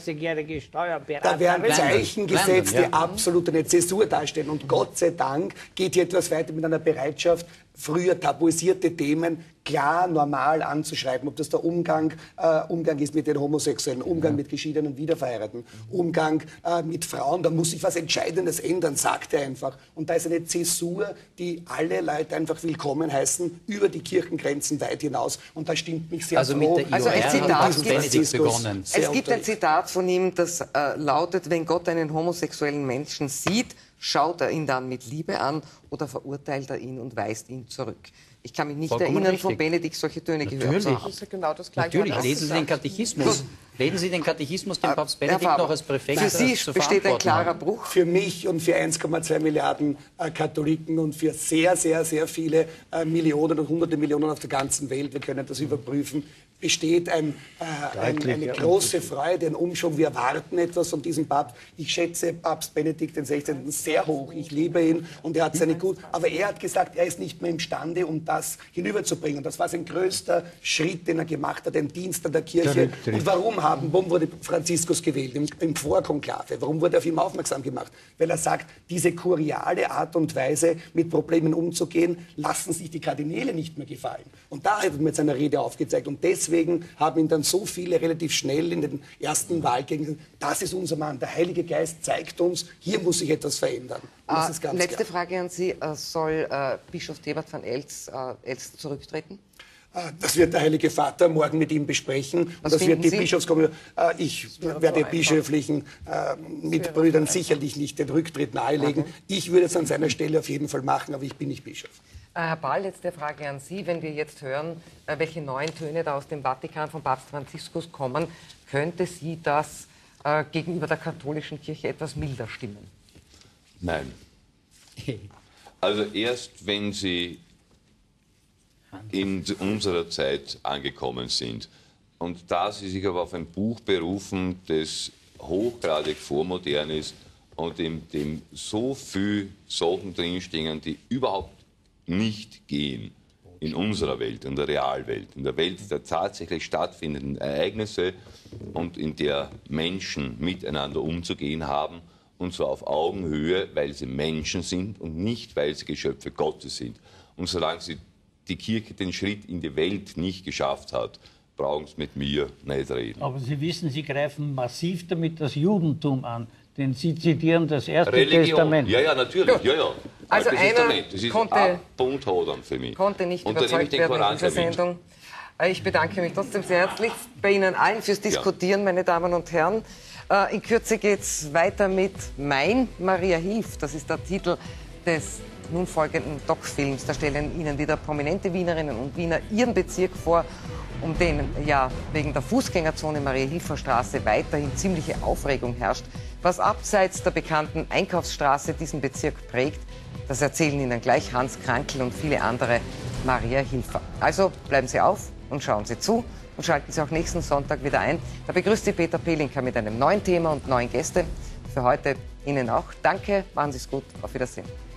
da werden Zeichen gesetzt, die absolut eine Zäsur darstellen. Und Gott sei Dank geht hier etwas weiter mit einer Bereitschaft, früher tabuisierte Themen klar, normal anzuschreiben, ob das der Umgang, äh, Umgang ist mit den Homosexuellen, Umgang ja. mit geschiedenen Wiederverheirateten, Umgang äh, mit Frauen, da muss sich was Entscheidendes ändern, sagt er einfach. Und da ist eine Zäsur, die alle Leute einfach willkommen heißen, über die Kirchengrenzen weit hinaus. Und das stimmt mich sehr also froh. Mit der also ein Zitat gibt, begonnen. Es gibt ein Zitat von ihm, das äh, lautet, wenn Gott einen homosexuellen Menschen sieht, schaut er ihn dann mit Liebe an oder verurteilt er ihn und weist ihn zurück. Ich kann mich nicht Vollkommen erinnern, richtig. von Benedikt solche Töne Natürlich. gehört zu haben. Das ist genau das Gleiche. Natürlich, lesen Sie den Katechismus. Lesen Sie den Katechismus, den Papst Benedikt Faber, noch als Präfekt für Sie zu besteht ein klarer haben. Bruch. Für mich und für eins Komma zwei Milliarden äh, Katholiken und für sehr, sehr, sehr viele äh, Millionen und hunderte Millionen auf der ganzen Welt, wir können das überprüfen, besteht ein, äh, ein, eine große Freude, ein Umschwung. Wir erwarten etwas von diesem Papst. Ich schätze Papst Benedikt den sechzehnten sehr hoch. Ich liebe ihn und er hat seine gut. Aber er hat gesagt, er ist nicht mehr imstande, um das hinüberzubringen. Das war sein größter Schritt, den er gemacht hat, ein Dienst an der Kirche. Und warum haben, warum wurde Franziskus gewählt im, im Vorkonklave? Warum wurde er auf ihn aufmerksam gemacht? Weil er sagt, diese kuriale Art und Weise, mit Problemen umzugehen, lassen sich die Kardinäle nicht mehr gefallen. Und da hat er mit seiner Rede aufgezeigt. Und deswegen Deswegen haben ihn dann so viele relativ schnell in den ersten Wahlgängen gesagt, das ist unser Mann, der Heilige Geist zeigt uns, hier muss sich etwas verändern. Das äh, ist ganz letzte klar. Frage an Sie, äh, soll äh, Bischof Thebert van Elst, äh, Elst zurücktreten? Das wird der Heilige Vater morgen mit ihm besprechen. Und Was das wird die Sie? Bischofskommission. Äh, ich werde so bischöflichen äh, Mitbrüdern sicherlich nicht den Rücktritt nahelegen. Okay. Ich würde es an seiner Stelle auf jeden Fall machen, aber ich bin nicht Bischof. Herr Ball, letzte Frage an Sie. Wenn wir jetzt hören, welche neuen Töne da aus dem Vatikan von Papst Franziskus kommen, könnte Sie das äh, gegenüber der katholischen Kirche etwas milder stimmen? Nein. Also erst wenn Sie in unserer Zeit angekommen sind und da Sie sich aber auf ein Buch berufen, das hochgradig vormodern ist und in dem so viele Sachen drinstehen, die überhaupt nicht gehen in unserer Welt, in der Realwelt, in der Welt der tatsächlich stattfindenden Ereignisse und in der Menschen miteinander umzugehen haben, und zwar auf Augenhöhe, weil sie Menschen sind und nicht, weil sie Geschöpfe Gottes sind. Und solange sie die Kirche den Schritt in die Welt nicht geschafft hat, brauchen sie mit mir nicht reden. Aber Sie wissen, Sie greifen massiv damit das Judentum an. Denn Sie zitieren das erste Religion. Testament. Ja, ja, natürlich. Ja, ja. Also das einer das ist konnte, Punkt Hodern für mich. konnte nicht und überzeugt werden in dieser Sendung. Ich bedanke mich trotzdem sehr herzlich bei Ihnen allen fürs Diskutieren, ja. meine Damen und Herren. In Kürze geht es weiter mit Mein Maria hilft. Das ist der Titel des nun folgenden Doc-Films. Da stellen Ihnen wieder prominente Wienerinnen und Wiener ihren Bezirk vor, um den ja wegen der Fußgängerzone Maria-Hilfer-Straße weiterhin ziemliche Aufregung herrscht. Was abseits der bekannten Einkaufsstraße diesen Bezirk prägt, das erzählen Ihnen gleich Hans Krankl und viele andere Maria-Hilfer. Also bleiben Sie auf und schauen Sie zu und schalten Sie auch nächsten Sonntag wieder ein. Da begrüßt Sie Peter Pelinka mit einem neuen Thema und neuen Gästen. Für heute Ihnen auch. Danke, machen Sie es gut, auf Wiedersehen.